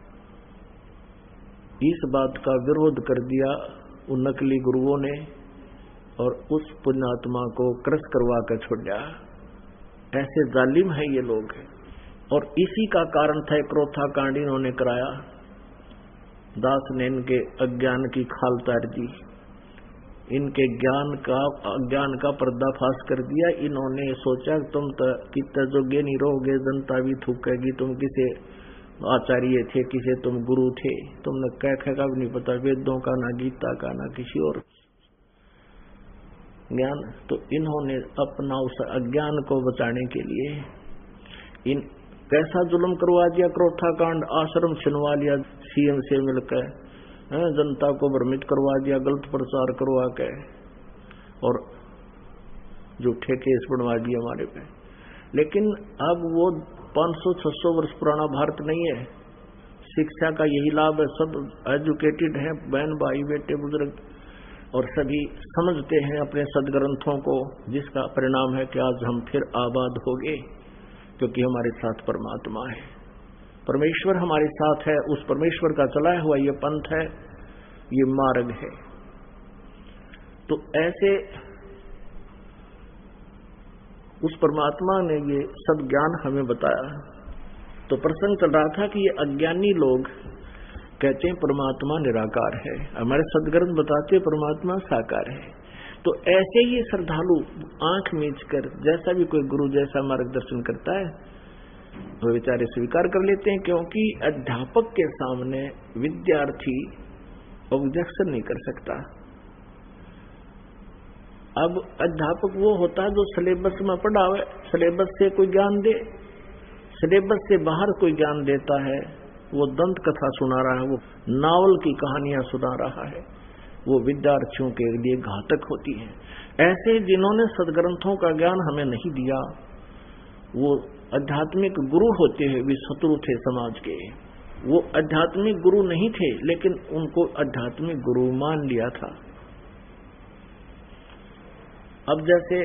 इस बात का विरोध कर दिया उन नकली गुरुओं ने और उस पुण्यात्मा को क्रश करवा कर छोड़ दिया। ऐसे जालिम है ये लोग। और इसी का कारण था क्रोथा कांड इन्होंने कराया। दास ने इनके अज्ञान की खाल तार दी, इनके अज्ञान का पर्दाफाश कर दिया। इन्होंने सोचा तुम तो कितने जोग्य नहीं रहोगे, जनता भी थूकेगी, तुम किसे आचार्य थे, किसे तुम गुरु थे, तुमने क्या का भी नहीं पता, वेदों का ना गीता का ना किसी और ज्ञान। तो इन्होंने अपना उस अज्ञान को बचाने के लिए इन कैसा जुल्म करवा दिया। क्रोथा कांड, आश्रम छिनवा लिया सीएम से मिलकर, जनता को भ्रमित करवा दिया, गलत प्रचार करवा के, और झूठे केस बनवा दिए हमारे पे। लेकिन अब वो 500-600 वर्ष पुराना भारत नहीं है। शिक्षा का यही लाभ है, सब एजुकेटेड हैं, बहन भाई बेटे बुजुर्ग, और सभी समझते हैं अपने सदग्रंथों को, जिसका परिणाम है कि आज हम फिर आबाद हो गए, क्योंकि हमारे साथ परमात्मा है, परमेश्वर हमारे साथ है। उस परमेश्वर का चलाया हुआ ये पंथ है, ये मार्ग है। तो ऐसे उस परमात्मा ने ये सब ज्ञान हमें बताया। तो प्रसंग चल रहा था कि ये अज्ञानी लोग कहते हैं परमात्मा निराकार है, हमारे सदग्रंथ बताते हैं परमात्मा साकार है। तो ऐसे ही श्रद्धालु आंख मीच कर जैसा भी कोई गुरु जैसा मार्गदर्शन करता है वो बेचारे स्वीकार कर लेते हैं, क्योंकि अध्यापक के सामने विद्यार्थी ऑब्जेक्शन नहीं कर सकता। अब अध्यापक वो होता है जो सिलेबस में पढ़ावे, सिलेबस से कोई ज्ञान दे। सिलेबस से बाहर कोई ज्ञान देता है, वो दंत कथा सुना रहा है, वो नावल की कहानियां सुना रहा है, वो विद्यार्थियों के लिए घातक होती है। ऐसे जिन्होंने सदग्रंथों का ज्ञान हमें नहीं दिया, वो आध्यात्मिक गुरु होते हुए भी शत्रु थे समाज के। वो आध्यात्मिक गुरु नहीं थे, लेकिन उनको आध्यात्मिक गुरु मान लिया था। अब जैसे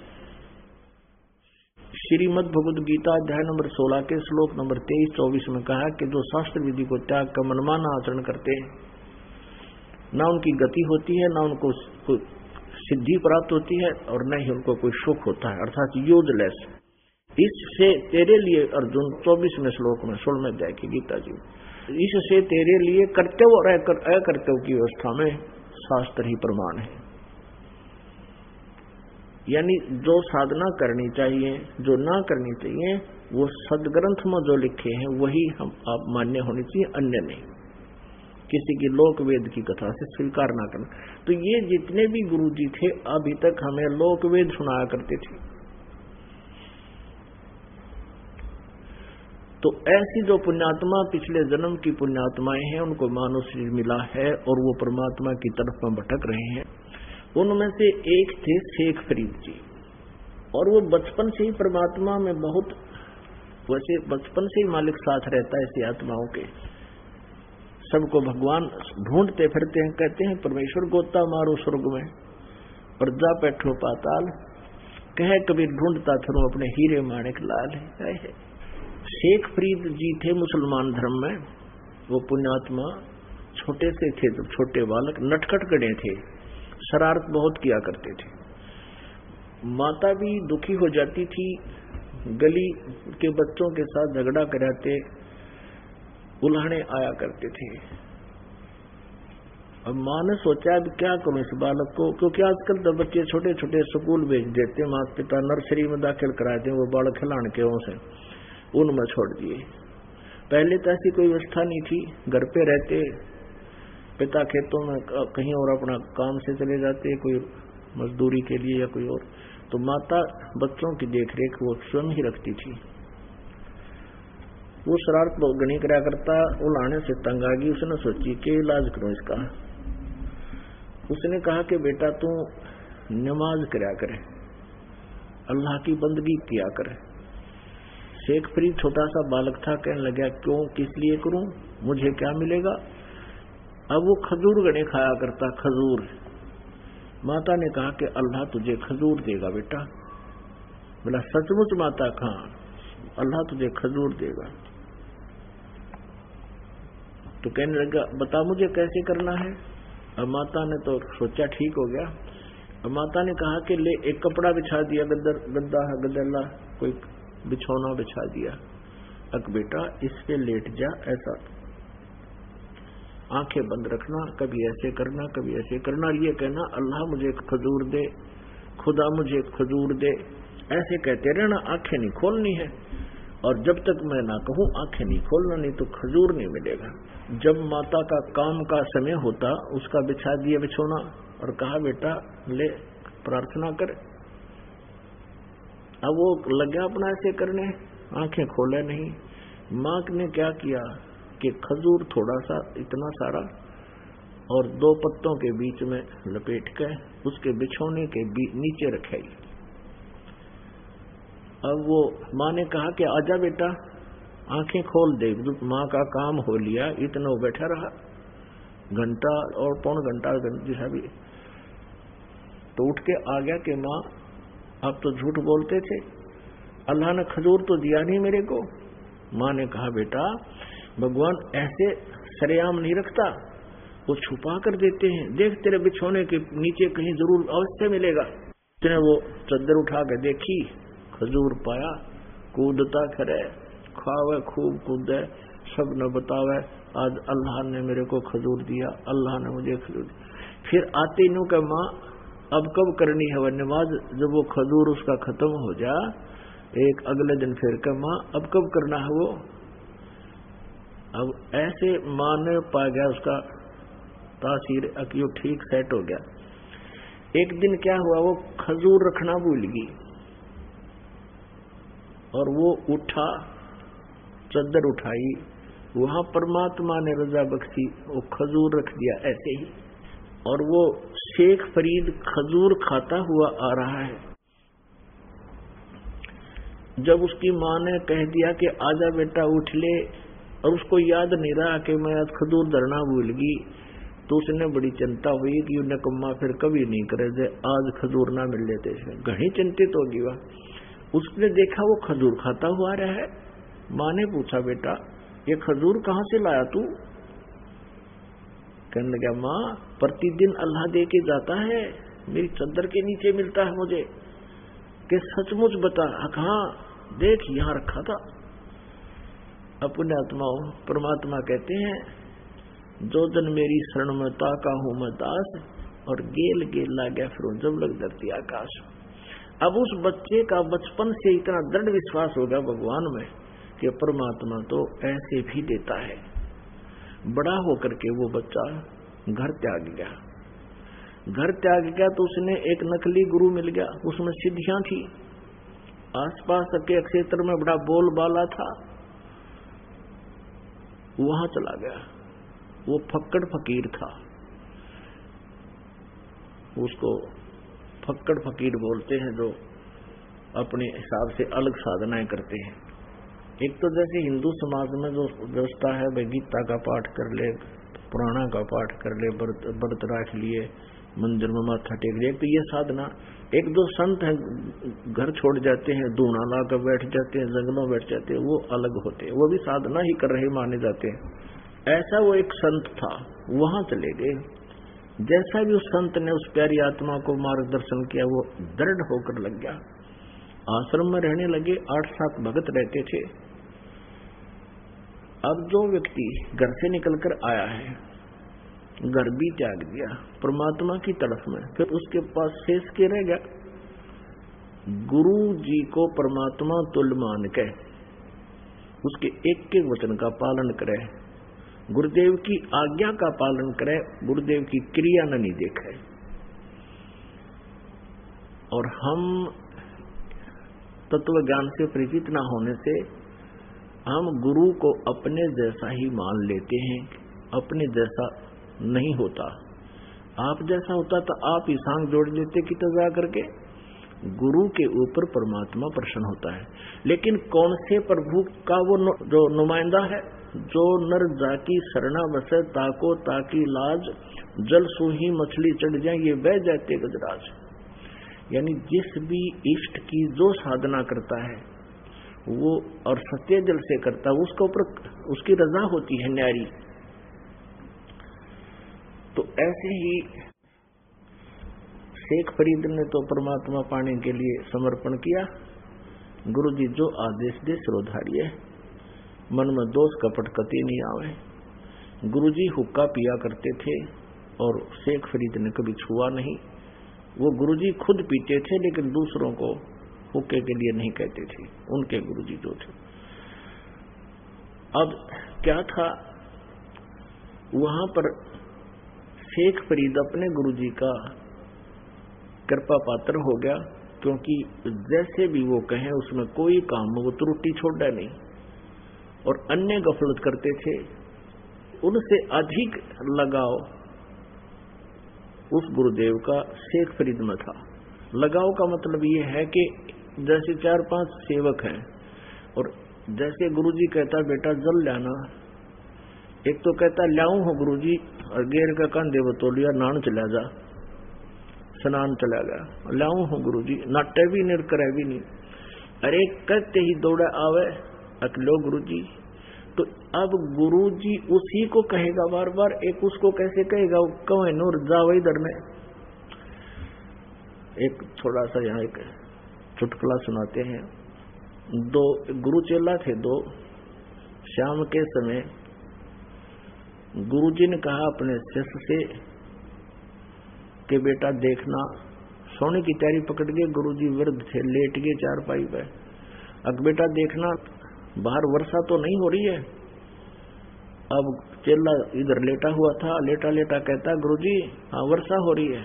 श्रीमद् भगवद गीता अध्याय नंबर 16 के श्लोक नंबर 23-24 में कहा कि जो शास्त्र विधि को त्याग कर मनमाना आचरण करते हैं, न उनकी गति होती है, न उनको सिद्धि प्राप्त होती है, और न ही उनको कोई सुख होता है, अर्थात यूजलेस। इससे तेरे लिए, अर्जुन 24वें श्लोक में 16वें अध्याय की गीता जी, इससे तेरे लिए कर्तव्य और अकर्तव्य की व्यवस्था में शास्त्र ही प्रमाण है। यानी जो साधना करनी चाहिए, जो ना करनी चाहिए, वो सदग्रंथ में जो लिखे हैं वही हम आप मान्य होनी चाहिए, अन्य नहीं। किसी की लोक वेद की कथा से स्वीकार ना करना। तो ये जितने भी गुरु जी थे अभी तक हमें लोक वेद सुनाया करते थे। तो ऐसी जो पुण्यात्मा पिछले जन्म की पुण्यात्माएं हैं उनको मानव शरीर मिला है और वो परमात्मा की तरफ में भटक रहे हैं। उनमें से एक थे शेख फरीद जी, और वो बचपन से ही परमात्मा में बहुत, वैसे बचपन से ही मालिक साथ रहता है ऐसी आत्माओं के। सबको भगवान ढूंढते फिरते हैं, कहते हैं परमेश्वर गोता मारो स्वर्ग में और जा बैठो पाताल, कहे कबीर ढूंढता फिरूं अपने हीरे माणिक लाल है। शेख फरीद जी थे मुसलमान धर्म में। वो पुण्यात्मा छोटे से थे तो छोटे बालक, नटखट गड़े थे, शरारत बहुत किया करते थे। माता भी दुखी हो जाती थी, गली के बच्चों के साथ झगड़ा कराते, उल्हाने आया करते थे। अब माँ ने सोचा अब क्या करूं इस बालक को, क्योंकि आजकल तो बच्चे छोटे छोटे स्कूल भेज देते, माता पिता नर्सरी में दाखिल कराते हैं, वो बालक खिलाने के से उनमें छोड़ दिए। पहले तो ऐसी कोई व्यवस्था नहीं थी, घर पे रहते, पिता खेतों में कहीं और अपना काम से चले जाते, कोई मजदूरी के लिए या कोई और, तो माता बच्चों की देखरेख वो स्वयं ही रखती थी। वो शरारत बहुत गणी करा करता, उलाने से तंग आ गई। उसने सोची कि इलाज करूं इसका। उसने कहा कि बेटा तू नमाज करा करे, अल्लाह की बंदगी किया करे। शेख फरीद छोटा सा बालक था, कहने लगा क्यों, किस लिए करूं, मुझे क्या मिलेगा। अब वो खजूर गणे खाया करता, खजूर। माता ने कहा कि अल्लाह तुझे खजूर देगा बेटा। बोला सचमुच माता, कहा अल्लाह तुझे खजूर देगा। तो कहने लगा बता मुझे कैसे करना है। अब माता ने तो सोचा ठीक हो गया। अब माता ने कहा कि ले एक कपड़ा बिछा दिया, गद्दा गदला कोई बिछौना बिछा दिया, अब बेटा इस पे लेट जा, ऐसा आंखें बंद रखना, कभी ऐसे करना कभी ऐसे करना, ये कहना अल्लाह मुझे खजूर दे, खुदा मुझे खजूर दे, ऐसे कहते रहना, आंखें नहीं खोलनी है। और जब तक मैं ना कहूं आंखें नहीं खोलना, नहीं तो खजूर नहीं मिलेगा। जब माता का काम का समय होता, उसका बिछा दिया बिछौना और कहा बेटा ले प्रार्थना कर। अब वो लगा अपना ऐसे करने, आंखें खोले नहीं। माँ ने क्या किया कि खजूर थोड़ा सा इतना सारा और 2 पत्तों के बीच में लपेट के उसके बिछौने के नीचे रखे। अब वो माँ ने कहा कि आजा बेटा आंखें खोल दे। माँ का काम हो लिया, इतना वो बैठा रहा, घंटा और पौन घंटा जैसा भी। तो उठ के आ गया कि माँ आप तो झूठ बोलते थे, अल्लाह ने खजूर तो दिया नहीं मेरे को। माँ ने कहा बेटा भगवान ऐसे सरेआम नहीं रखता, वो छुपा कर देते हैं, देख तेरे बिछौने के नीचे कहीं जरूर अवश्य मिलेगा। उसने वो चद्दर उठा के देखी, खजूर पाया, कूदता खरे, खावे खूब कूदे, सब न बतावे आज अल्लाह ने मेरे को खजूर दिया, अल्लाह ने मुझे खजूर दिया। फिर आते नु का माँ अब कब करनी है वह नमाज, जब वो खजूर उसका खत्म हो जा, एक अगले दिन फिर का माँ अब कब करना है वो। अब ऐसे माँ ने पा गया उसका तासीर, अकियो ठीक सेट हो गया। एक दिन क्या हुआ, वो खजूर रखना भूल गई और वो उठा, चद्दर उठाई, वहां परमात्मा ने रजा बख्शी, वो खजूर रख दिया ऐसे ही। और वो शेख फरीद खजूर खाता हुआ आ रहा है। जब उसकी माँ ने कह दिया कि आजा बेटा उठ ले, और उसको याद नहीं रहा कि मैं आज खजूर धरना भूल गई, तो उसने बड़ी चिंता हुई कि नकम्मा फिर कभी नहीं करे जे आज खजूर ना मिल लेते। घनी चिंतित होगी वह। उसने देखा वो खजूर खाता हुआ आ रहा है। माँ ने पूछा बेटा ये खजूर कहाँ से लाया तू। कहने लगा माँ प्रतिदिन अल्लाह दे के जाता है, मेरी चद्दर के नीचे मिलता है मुझे। कि सचमुच बता। हाँ देख यहाँ रखा था। अपने आत्माओं परमात्मा कहते हैं जो जन मेरी शरण में ताका हूं मैं दास, और गेल गेल ला गया फिर जब लग धरती आकाश। अब उस बच्चे का बचपन से इतना दृढ़ विश्वास होगा भगवान में कि परमात्मा तो ऐसे भी देता है। बड़ा होकर के वो बच्चा घर त्याग गया। घर त्याग गया तो उसने एक नकली गुरु मिल गया, उसमें सिद्धियां थी, आसपास के क्षेत्र में बड़ा बोलबाला था, वहां चला गया। वो फक्कड़ फकीर था, उसको फक्कड़ फकीर बोलते हैं, जो अपने हिसाब से अलग साधनाएं करते हैं। एक तो जैसे हिंदू समाज में जो व्यवस्था है, भाई गीता का पाठ कर ले, पुराणा का पाठ कर ले, व्रत रख लिए, मंदिर में माथा टेक लिया, तो ये साधना। एक दो संत हैं घर छोड़ जाते हैं, धूना ला कर बैठ जाते हैं, जंगलों में बैठ जाते हैं, वो अलग होते हैं, वो भी साधना ही कर रहे माने जाते हैं। ऐसा वो एक संत था, वहां चले गए। जैसा भी उस संत ने उस प्यारी आत्मा को मार्गदर्शन किया, वो दृढ़ होकर लग गया। आश्रम में रहने लगे, 8-7 भगत रहते थे। अब जो व्यक्ति घर से निकलकर आया है, घर भी त्याग दिया परमात्मा की तरफ में, फिर उसके पास शेष के रह गया। गुरु जी को परमात्मा तुल्य मान के उसके एक एक वचन का पालन करे, गुरुदेव की आज्ञा का पालन करे, गुरुदेव की क्रिया नहीं देखे। और हम तत्व ज्ञान से परिचित न होने से हम गुरु को अपने जैसा ही मान लेते हैं। अपने जैसा नहीं होता। आप जैसा होता तो आप ही सांग जोड़ लेते कि तो जा करके गुरु के ऊपर परमात्मा प्रसन्न होता है। लेकिन कौन से प्रभु का वो जो नुमाइंदा है, जो नर जाकी शरणा बसे, ताको ताकी लाज, जल सूही मछली चढ़ जाए, ये बह जाते गजराज। यानी जिस भी इष्ट की जो साधना करता है वो और सत्य जल से करता है, उसके ऊपर उसकी रजा होती है न्यारी। तो ऐसे ही शेख फरीद ने तो परमात्मा पाने के लिए समर्पण किया। गुरु जी जो आदेश दे सिरोधारिये, मन में दोष कपट कति नहीं आवे। गुरु जी हुक्का पिया करते थे और शेख फरीद ने कभी छुआ नहीं। वो गुरुजी खुद पीते थे, लेकिन दूसरों को हुक्के के लिए नहीं कहते थे, उनके गुरुजी जो थे। अब क्या था, वहां पर शेख फरीद अपने गुरुजी का कृपा पात्र हो गया, क्योंकि जैसे भी वो कहें उसमें कोई काम वो त्रुटि छोड़ा नहीं। और अन्य गफलत करते थे, उनसे अधिक लगाव उस गुरुदेव का शेख फरीद में था। लगाव का मतलब ये है कि जैसे 4-5 सेवक हैं और जैसे गुरुजी कहता बेटा जल लाना, एक तो कहता लाऊं हो गुरुजी, और गेर का कांधे वो तो लिया, नान चला जा, स्नान चला गया, लाऊं हो गुरुजी, नाटे भी नहीं करे भी नहीं। अरे कहते ही दौड़ा आवे अकलो गुरुजी। तो अब गुरुजी उसी को कहेगा बार बार, एक उसको कैसे कहेगा, कहे नूर जाओ इधर में। एक थोड़ा सा यहाँ एक चुटकुला सुनाते हैं। 2 गुरु चेला थे, 2 शाम के समय गुरुजी ने कहा अपने शिष्य से कि बेटा देखना, सोने की तैयारी पकड़ के गुरुजी वृद्ध थे, लेट गए चारपाई पे। अब बेटा देखना बाहर वर्षा तो नहीं हो रही है। अब चेला इधर लेटा हुआ था, लेटा लेटा कहता गुरुजी हाँ वर्षा हो रही है।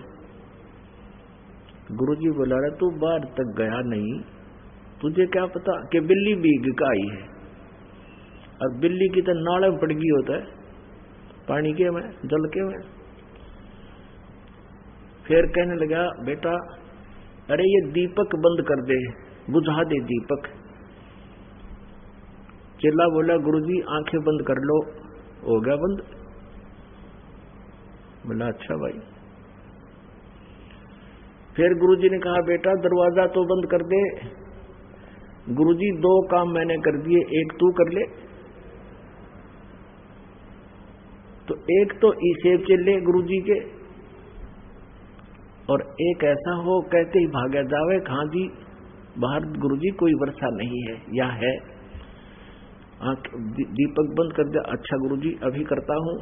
गुरुजी बोला रहा तू बाहर तक गया नहीं, तुझे क्या पता कि बिल्ली भीग का आई है। और बिल्ली की तो नाले में पड़ गई होता है, पानी के में, जल के में। फिर कहने लगा बेटा अरे ये दीपक बंद कर दे, बुझा दे दीपक। चेला बोला गुरुजी आंखें बंद कर लो, हो गया बंद। बोला अच्छा भाई। फिर गुरुजी ने कहा बेटा दरवाजा तो बंद कर दे। गुरुजी 2 काम मैंने कर दिए, एक तू कर ले। तो एक तो ईसेब चले गुरुजी के, और एक ऐसा हो कहते ही भागा जावे कहां जी बाहर गुरुजी कोई वर्षा नहीं है या है। दीपक बंद कर दिया, अच्छा गुरुजी अभी करता हूं।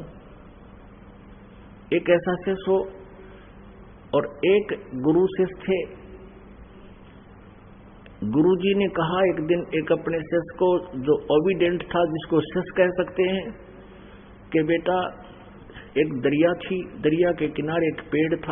एक ऐसा शेष हो, और एक गुरु शेष थे गुरुजी ने कहा एक दिन एक अपने शिष्य को, जो ओबीडेंट था, जिसको शिष्य कह सकते हैं, कि बेटा एक दरिया थी, दरिया के किनारे एक पेड़ था।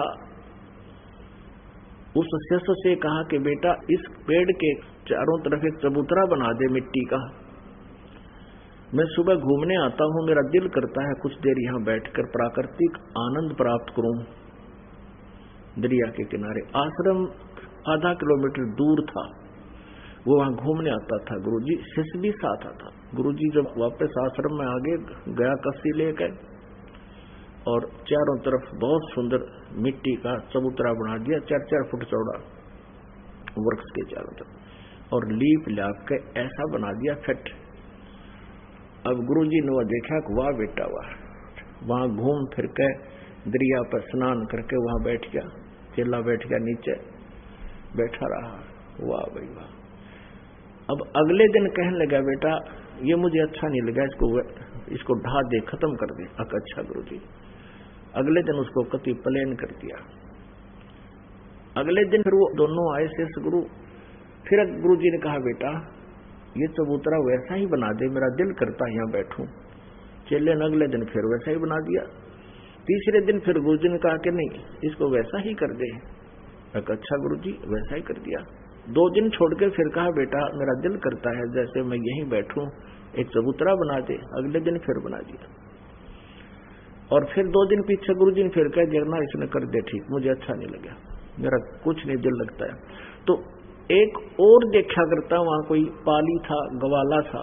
उस शिष्य से कहा कि बेटा इस पेड़ के चारों तरफ एक चबूतरा बना दे मिट्टी का। मैं सुबह घूमने आता हूं, मेरा दिल करता है कुछ देर यहां बैठकर प्राकृतिक आनंद प्राप्त करूं। दरिया के किनारे आश्रम आधा किलोमीटर दूर था, वो वहां घूमने आता था। गुरुजी, शिष्य भी साथ आता। गुरुजी जब वापस आश्रम में आगे गया, कस्सी लेकर, और चारों तरफ बहुत सुंदर मिट्टी का चबूतरा बना दिया, 4-4 फुट चौड़ा, वृक्ष के चारों तरफ, और लीप लाप के ऐसा बना दिया फिट। अब गुरुजी ने वह देखा कि वाह बेटा वाह, वहां घूम फिर के दरिया पर स्नान करके वहां बैठ गया। चेला बैठ गया नीचे, बैठा रहा, वाह भाई वाह। अब अगले दिन कहने लगा, बेटा ये मुझे अच्छा नहीं लगा, इसको ढा दे, खत्म कर दे। अच्छा गुरुजी। अगले दिन उसको कति प्लेन कर दिया। अगले दिन फिर वो दोनों आए शेष गुरु। फिर गुरुजी ने कहा, बेटा ये चबूतरा वैसा ही बना दे, मेरा दिल करता यहाँ बैठूं। चेले ने अगले दिन फिर वैसा ही बना दिया। तीसरे दिन फिर गुरुजी ने कहा कि नहीं, इसको वैसा ही कर दे। अच्छा गुरुजी, वैसा ही कर दिया। 2 दिन छोड़ के फिर कहा, बेटा मेरा दिल करता है जैसे मैं यहीं बैठूं, एक चबूतरा बना दे। अगले दिन फिर बना दिया। और फिर 2 दिन पीछे गुरुजी ने फिर कह दिया, ना इसने कर दे ठीक, मुझे अच्छा नहीं लगा, मेरा कुछ नहीं दिल लगता है। तो एक और देखा करता, वहां कोई पाली था, गवाला था,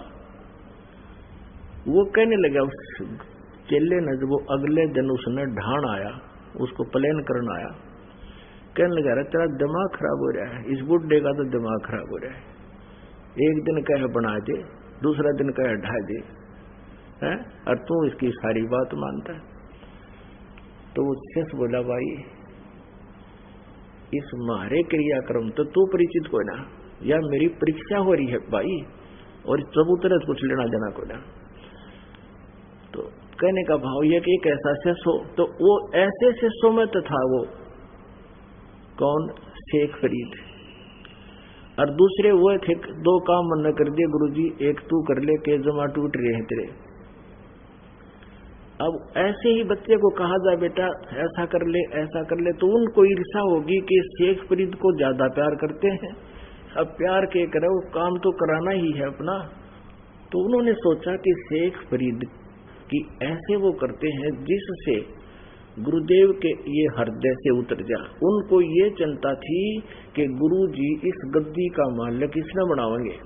वो कहने लगा उस चेले ने, जब वो अगले दिन उसने ढाण आया, उसको प्लेन करना आया, कहने लगा, तेरा दिमाग खराब हो रहा है, इस बुढ़े का तो दिमाग खराब हो रहा है। एक दिन कहे बना दे, दूसरा दिन कहे ढा दे, है? और तू इसकी सारी बात मानता है। तो वो शिष्य बोला, भाई इस मारे क्रियाक्रम तो तू परिचित को ना, या मेरी परीक्षा हो रही है भाई, और चबूतरे कुछ लेना देना को ना। तो कहने का भाव यह कि एक ऐसा शिष्य हो, तो वो ऐसे शिष्यों में तो था वो कौन, शेख फरीद। और दूसरे वो थे, 2 काम मन कर दिए गुरुजी, एक तू कर ले के जमा टूट रहे हैं तेरे। अब ऐसे ही बच्चे को कहा जाए, बेटा ऐसा कर ले ऐसा कर ले, तो उनको ईर्षा होगी कि शेख फरीद को ज्यादा प्यार करते हैं। अब प्यार के करो, काम तो कराना ही है अपना। तो उन्होंने सोचा कि शेख फरीद की ऐसे वो करते हैं जिससे गुरुदेव के ये हृदय से उतर जा। उनको ये चिंता थी कि गुरुजी इस गद्दी का मालिक इसने बनावेंगे।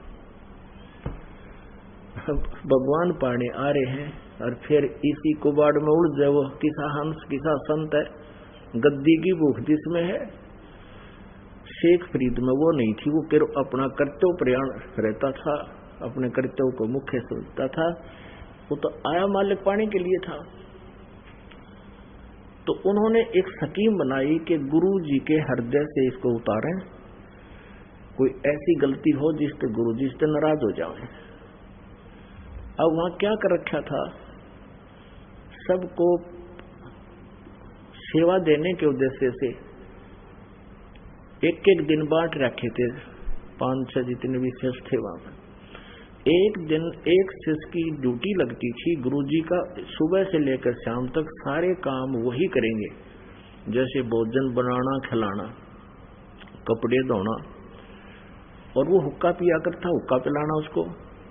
भगवान पाने आ रहे हैं, और फिर इसी कुबाड़ में उड़ जाए वो, किसा हंस किसा संत है, गद्दी की भूख जिसमें है। शेख फरीद में वो नहीं थी, वो फिर अपना कर्तव्य प्रयाण रहता था, अपने कर्तव्य को मुख्य समझता था। वो तो आया मालिक पाने के लिए था। तो उन्होंने एक स्कीम बनाई कि गुरु जी के हृदय से इसको उतारें, कोई ऐसी गलती हो जिससे गुरु जी से नाराज हो जाए। अब वहां क्या कर रखा था, सबको सेवा देने के उद्देश्य से एक एक दिन बांट रखे थे, 5-6 जितने भी शिष्य थे वहां पर। एक दिन एक शिष्य की ड्यूटी लगती थी, गुरुजी का सुबह से लेकर शाम तक सारे काम वही करेंगे, जैसे भोजन बनाना, खिलाना, कपड़े धोना, और वो हुक्का पिया करता, हुक्का पिलाना उसको,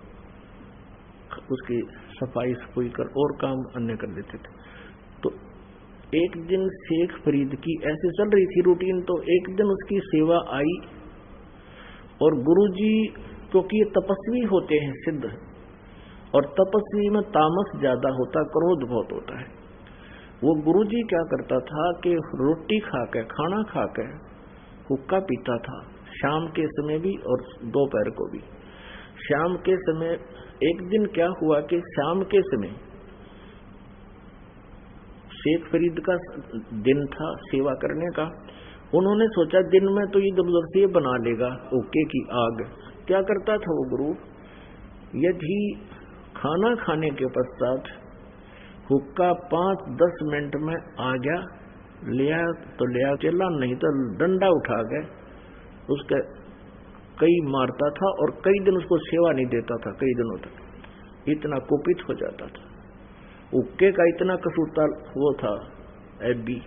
उसकी सफाई सफाई कर और काम अन्य कर देते थे। तो एक दिन शेख फरीद की ऐसे चल रही थी रूटीन, तो एक दिन उसकी सेवा आई, और गुरुजी क्योंकि ये तपस्वी होते हैं सिद्ध, और तपस्वी में तामस ज्यादा होता, क्रोध बहुत होता है। वो गुरुजी क्या करता था कि रोटी खाकर, खाना खाकर हुक्का पीता था, शाम के समय भी और दोपहर को भी। शाम के समय एक दिन क्या हुआ कि शाम के समय शेख फरीद का दिन था सेवा करने का। उन्होंने सोचा दिन में तो ये जबरदस्ती बना लेगा हुक्के की आग। क्या करता था वो गुरु, यदि खाना खाने के पश्चात हुक्का 5-10 मिनट में आ गया, लिया तो लिया, चला नहीं तो डंडा उठा के उसके कई मारता था और कई दिन उसको सेवा नहीं देता था, कई दिनों तक, इतना कुपित हो जाता था। उक्के का इतना कसूरता वो था एबी।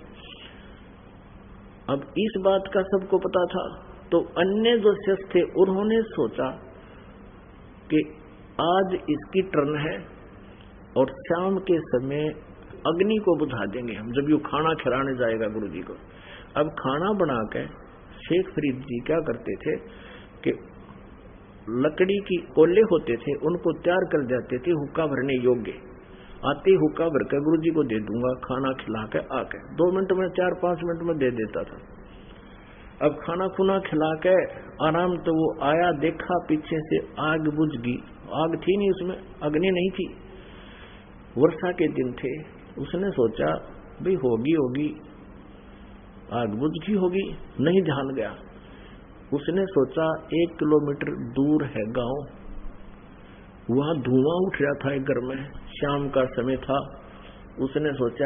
अब इस बात का सबको पता था, तो अन्य जो शख्स थे उन्होंने सोचा कि आज इसकी टर्न है और शाम के समय अग्नि को बुझा देंगे हम, जब यू खाना खिलाने जाएगा गुरुजी को। अब खाना बनाकर शेख फरीद जी क्या करते थे कि लकड़ी की कोल्हे होते थे, उनको तैयार कर जाते थे हुक्का भरने योग्य। आते ही हुक्का भरकर गुरुजी को दे दूंगा, खाना खिला के आके 2 मिनट में 4-5 मिनट में दे देता था। अब खाना खुना खिला के आराम, तो वो आया, देखा पीछे से आग बुझ गई। आग थी नहीं उसमें, अग्नि नहीं थी, वर्षा के दिन थे। उसने सोचा भाई होगी आग बुझ गई होगी, नहीं ध्यान गया। उसने सोचा 1 किलोमीटर दूर है गांव, वहां धुआं उठ रहा था एक घर में, शाम का समय था। उसने सोचा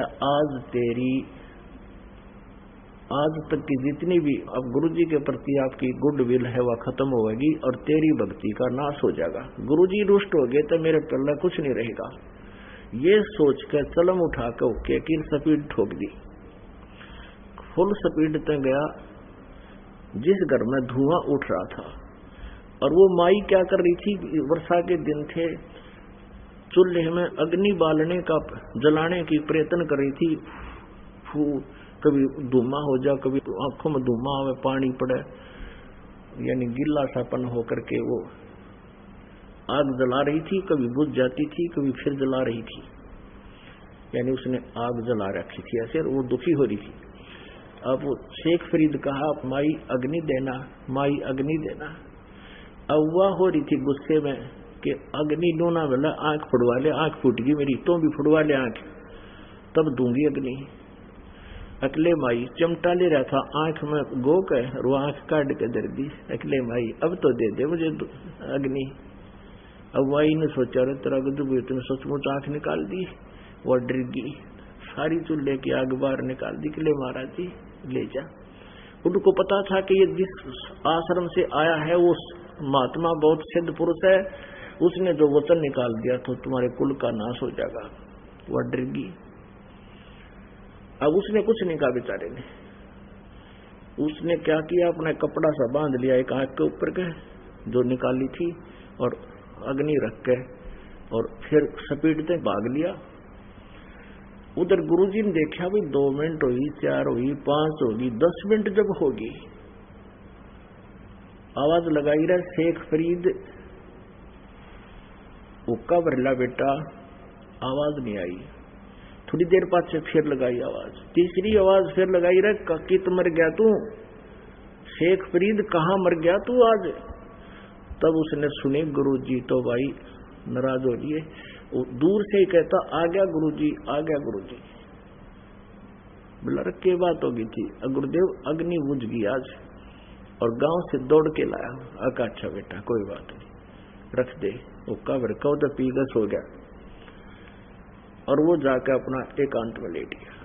आज तक की जितनी भी अब गुरुजी के प्रति आपकी गुडविल है वह खत्म होगी और तेरी भक्ति का नाश हो जाएगा। गुरुजी रुष्ट हो गए तो मेरे पल्ले कुछ नहीं रहेगा। ये सोचकर चलम उठाकर ओके की स्पीड ठोक दी, फुल स्पीड तक गया जिस घर में धुआं उठ रहा था। और वो माई क्या कर रही थी, वर्षा के दिन थे, चूल्हे में अग्नि बालने का जलाने की प्रयत्न कर रही थी। कभी धुआं हो जाए, कभी आंखों में धुआं आवे, पानी पड़े, यानी गिल्ला सापन होकर के वो आग जला रही थी। कभी बुझ जाती थी, कभी फिर जला रही थी, यानी उसने आग जला रखी थी ऐसे, वो दुखी हो रही थी। अब वो शेख फरीद कहा माई अग्नि देना, माई अग्नि देना। अब वह हो रही थी गुस्से में कि अग्नि डोना वाला आंख फुड़वा ले, आंख फूट गई मेरी, तो भी फुड़वा ले आंख, तब दूंगी अग्नि। अकले माई चिमटा ले रहा था आंख में गो के, और वो आंख काट के दर दी। अकले माई अब तो दे दे मुझे अग्नि। अब माई ने सोचा रे तेरा गुद्दू, तुमने सचमुच आंख निकाल दी। वो डर गई, सारी चूल्हे की आग बाहर निकाल दी। किले महाराज जी ले जा। उनको पता था कि ये जिस आश्रम से आया है वो महात्मा बहुत सिद्ध पुरुष है, उसने जो वचन निकाल दिया तो तुम्हारे कुल का नाश हो जाएगा। वह डर गई। अब उसने कुछ नहीं कहा बेचारे ने। उसने क्या किया, अपना कपड़ा सा बांध लिया एक आंख के ऊपर के जो निकाली थी, और अग्नि रख के, और फिर स्पीड से भाग लिया। उधर गुरुजी ने देखा भाई 2 मिनट हुई, 4 हुई, 5 होगी, 10 मिनट जब होगी, आवाज लगाई रहा शेख फरीद हुक्का भरला बेटा, आवाज नहीं आई। थोड़ी देर बाद से फिर लगाई आवाज, तीसरी आवाज फिर लगाई रहा कित मर गया तू, शेख फरीद कहाँ मर गया तू आज। तब उसने सुने गुरुजी तो भाई नाराज हो लिए, दूर से ही कहता आ गया गुरुजी, आ गया गुरुजी। बोला क्या बात होगी थी, गुरुदेव अग्नि बुझ गई आज, और गांव से दौड़ के लाया। अका अच्छा बेटा कोई बात नहीं, रख दे। हुक्का भर का तो पी गस हो गया, और वो जाकर अपना एकांत में लेट गया।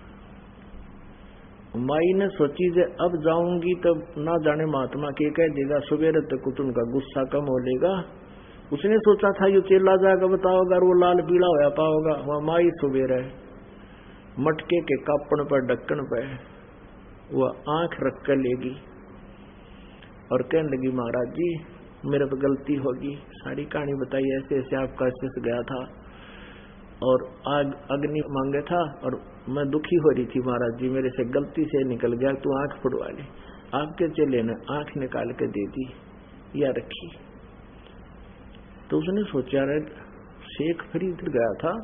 माई ने सोची जे अब जाऊंगी तब ना जाने महात्मा के कह देगा, सुबह तक कुछ उनका गुस्सा कम हो लेगा। उसने सोचा था ये चेला जाकर बताओगा और वो लाल पीला होया पाओगा। वह माई सुबह मटके के कापण पर ढक्कन पे वह आंख रख कर लेगी और कहने लगी महाराज जी मेरे पर गलती होगी, सारी कहानी बताई, ऐसे ऐसे आपका ऐसे गया था और आग अग्नि मांगे था और मैं दुखी हो रही थी महाराज जी, मेरे से गलती से निकल गया, तू आंख फुड़वा ले। आपके चेले ने आंख निकाल के दे दी या रखी। तो उसने सोचा रे शेख फरीद गया था,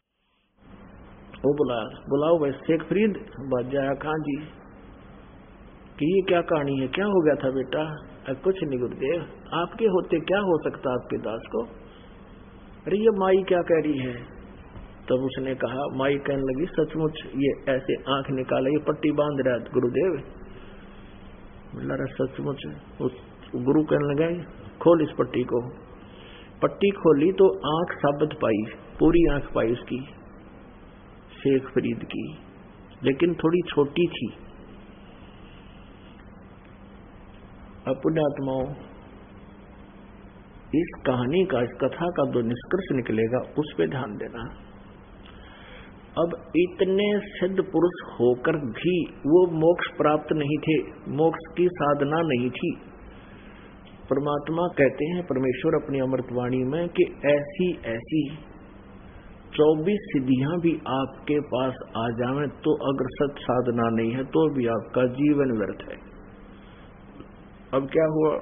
वो बुलाओ भाई शेख फरीद। बात जाया कहाँ जी कि ये क्या कहानी है, क्या हो गया था बेटा? कुछ नहीं गुरुदेव, आपके होते क्या हो सकता आपके दास को। अरे ये माई क्या कह रही है? तब उसने कहा, माई कहने लगी सचमुच ये ऐसे आंख निकाला, ये पट्टी बांध रहा है गुरुदेव। बोला सचमुच? उस गुरु कहने लगा खोल इस पट्टी को। पट्टी खोली तो आंख साबित पाई, पूरी आंख पाई उसकी शेख फरीद की, लेकिन थोड़ी छोटी थी। अपने आत्माओं इस कहानी का, इस कथा का जो निष्कर्ष निकलेगा उस पे ध्यान देना। अब इतने सिद्ध पुरुष होकर भी वो मोक्ष प्राप्त नहीं थे, मोक्ष की साधना नहीं थी। परमात्मा कहते हैं, परमेश्वर अपनी अमृतवाणी में, कि ऐसी ऐसी 24 सिद्धियां भी आपके पास आ जाएं तो अगर सत साधना नहीं है तो भी आपका जीवन व्यर्थ है। अब क्या हुआ?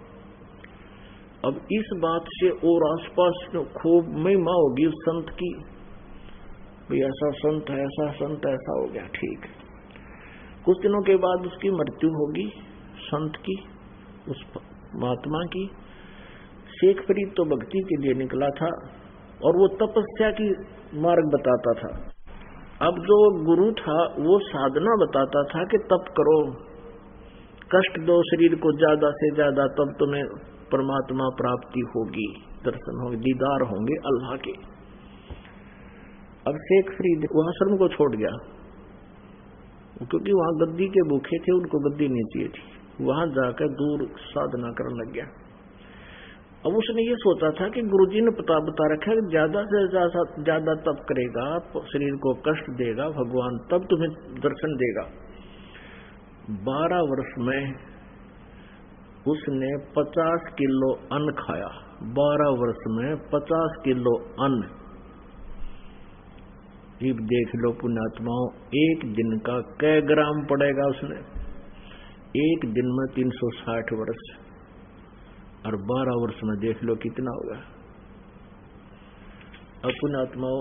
अब इस बात से और आसपास खूब महिमा होगी उस संत की, भाई ऐसा संत है, ऐसा संत, ऐसा हो गया, ठीक। कुछ दिनों के बाद उसकी मृत्यु होगी, संत की, उस महात्मा की। शेख फरीद तो भक्ति के लिए निकला था और वो तपस्या की मार्ग बताता था। अब जो गुरु था वो साधना बताता था कि तप करो, कष्ट दो शरीर को ज्यादा से ज्यादा, तब तुम्हें परमात्मा प्राप्ति होगी, दर्शन होंगे, दीदार होंगे अल्लाह के। अब शेख फरीद वहां आश्रम को छोड़ गया, क्योंकि वहां गद्दी के भूखे थे, उनको गद्दी नहीं चाहिए थी। वहां जाकर दूर साधना करने लग गया। अब उसने ये सोचा था कि गुरुजी ने बता रखा है कि ज्यादा से ज्यादा तप करेगा, शरीर को कष्ट देगा भगवान, तब तुम्हें दर्शन देगा। 12 वर्ष में उसने 50 किलो अन्न खाया। 12 वर्ष में 50 किलो अन्न। अब देख लो पुण्यात्माओं, एक दिन का कै ग्राम पड़ेगा उसने? एक दिन में 360 वर्ष, और 12 वर्ष में देख लो कितना होगा। अब पुण्यात्माओं,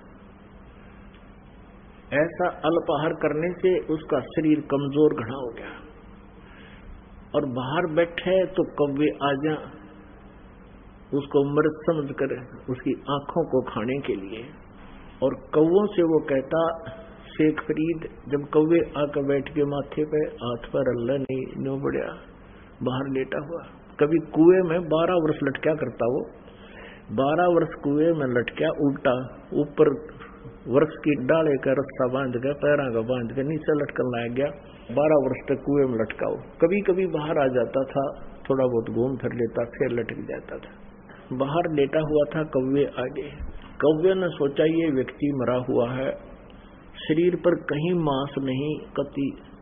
ऐसा अल्पाहार करने से उसका शरीर कमजोर घना हो गया, और बाहर बैठे तो कौवे आ जा उसको मृत समझकर उसकी आंखों को खाने के लिए। और कौवों से वो कहता, शेख फरीद, जब कौवे आकर बैठ के माथे पे हाथ पर अल्लाह नहीं नो बढ़िया, बाहर लेटा हुआ। कभी कुएं में 12 वर्ष लटका करता वो, 12 वर्ष कुएं में लटका उल्टा, ऊपर वृक्ष की डाले का रस्सा बांध के, पैरों का बांध के नीचे लटकन लाया गया। 12 वर्ष तक कुएं में लटका हो। कभी कभी बाहर आ जाता था, थोड़ा बहुत घूम फिर लेता, फिर लटक जाता था। बाहर लेटा हुआ था, कौवे आगे। कौवे ने सोचा ये व्यक्ति मरा हुआ है, शरीर पर कहीं मांस नहीं, कति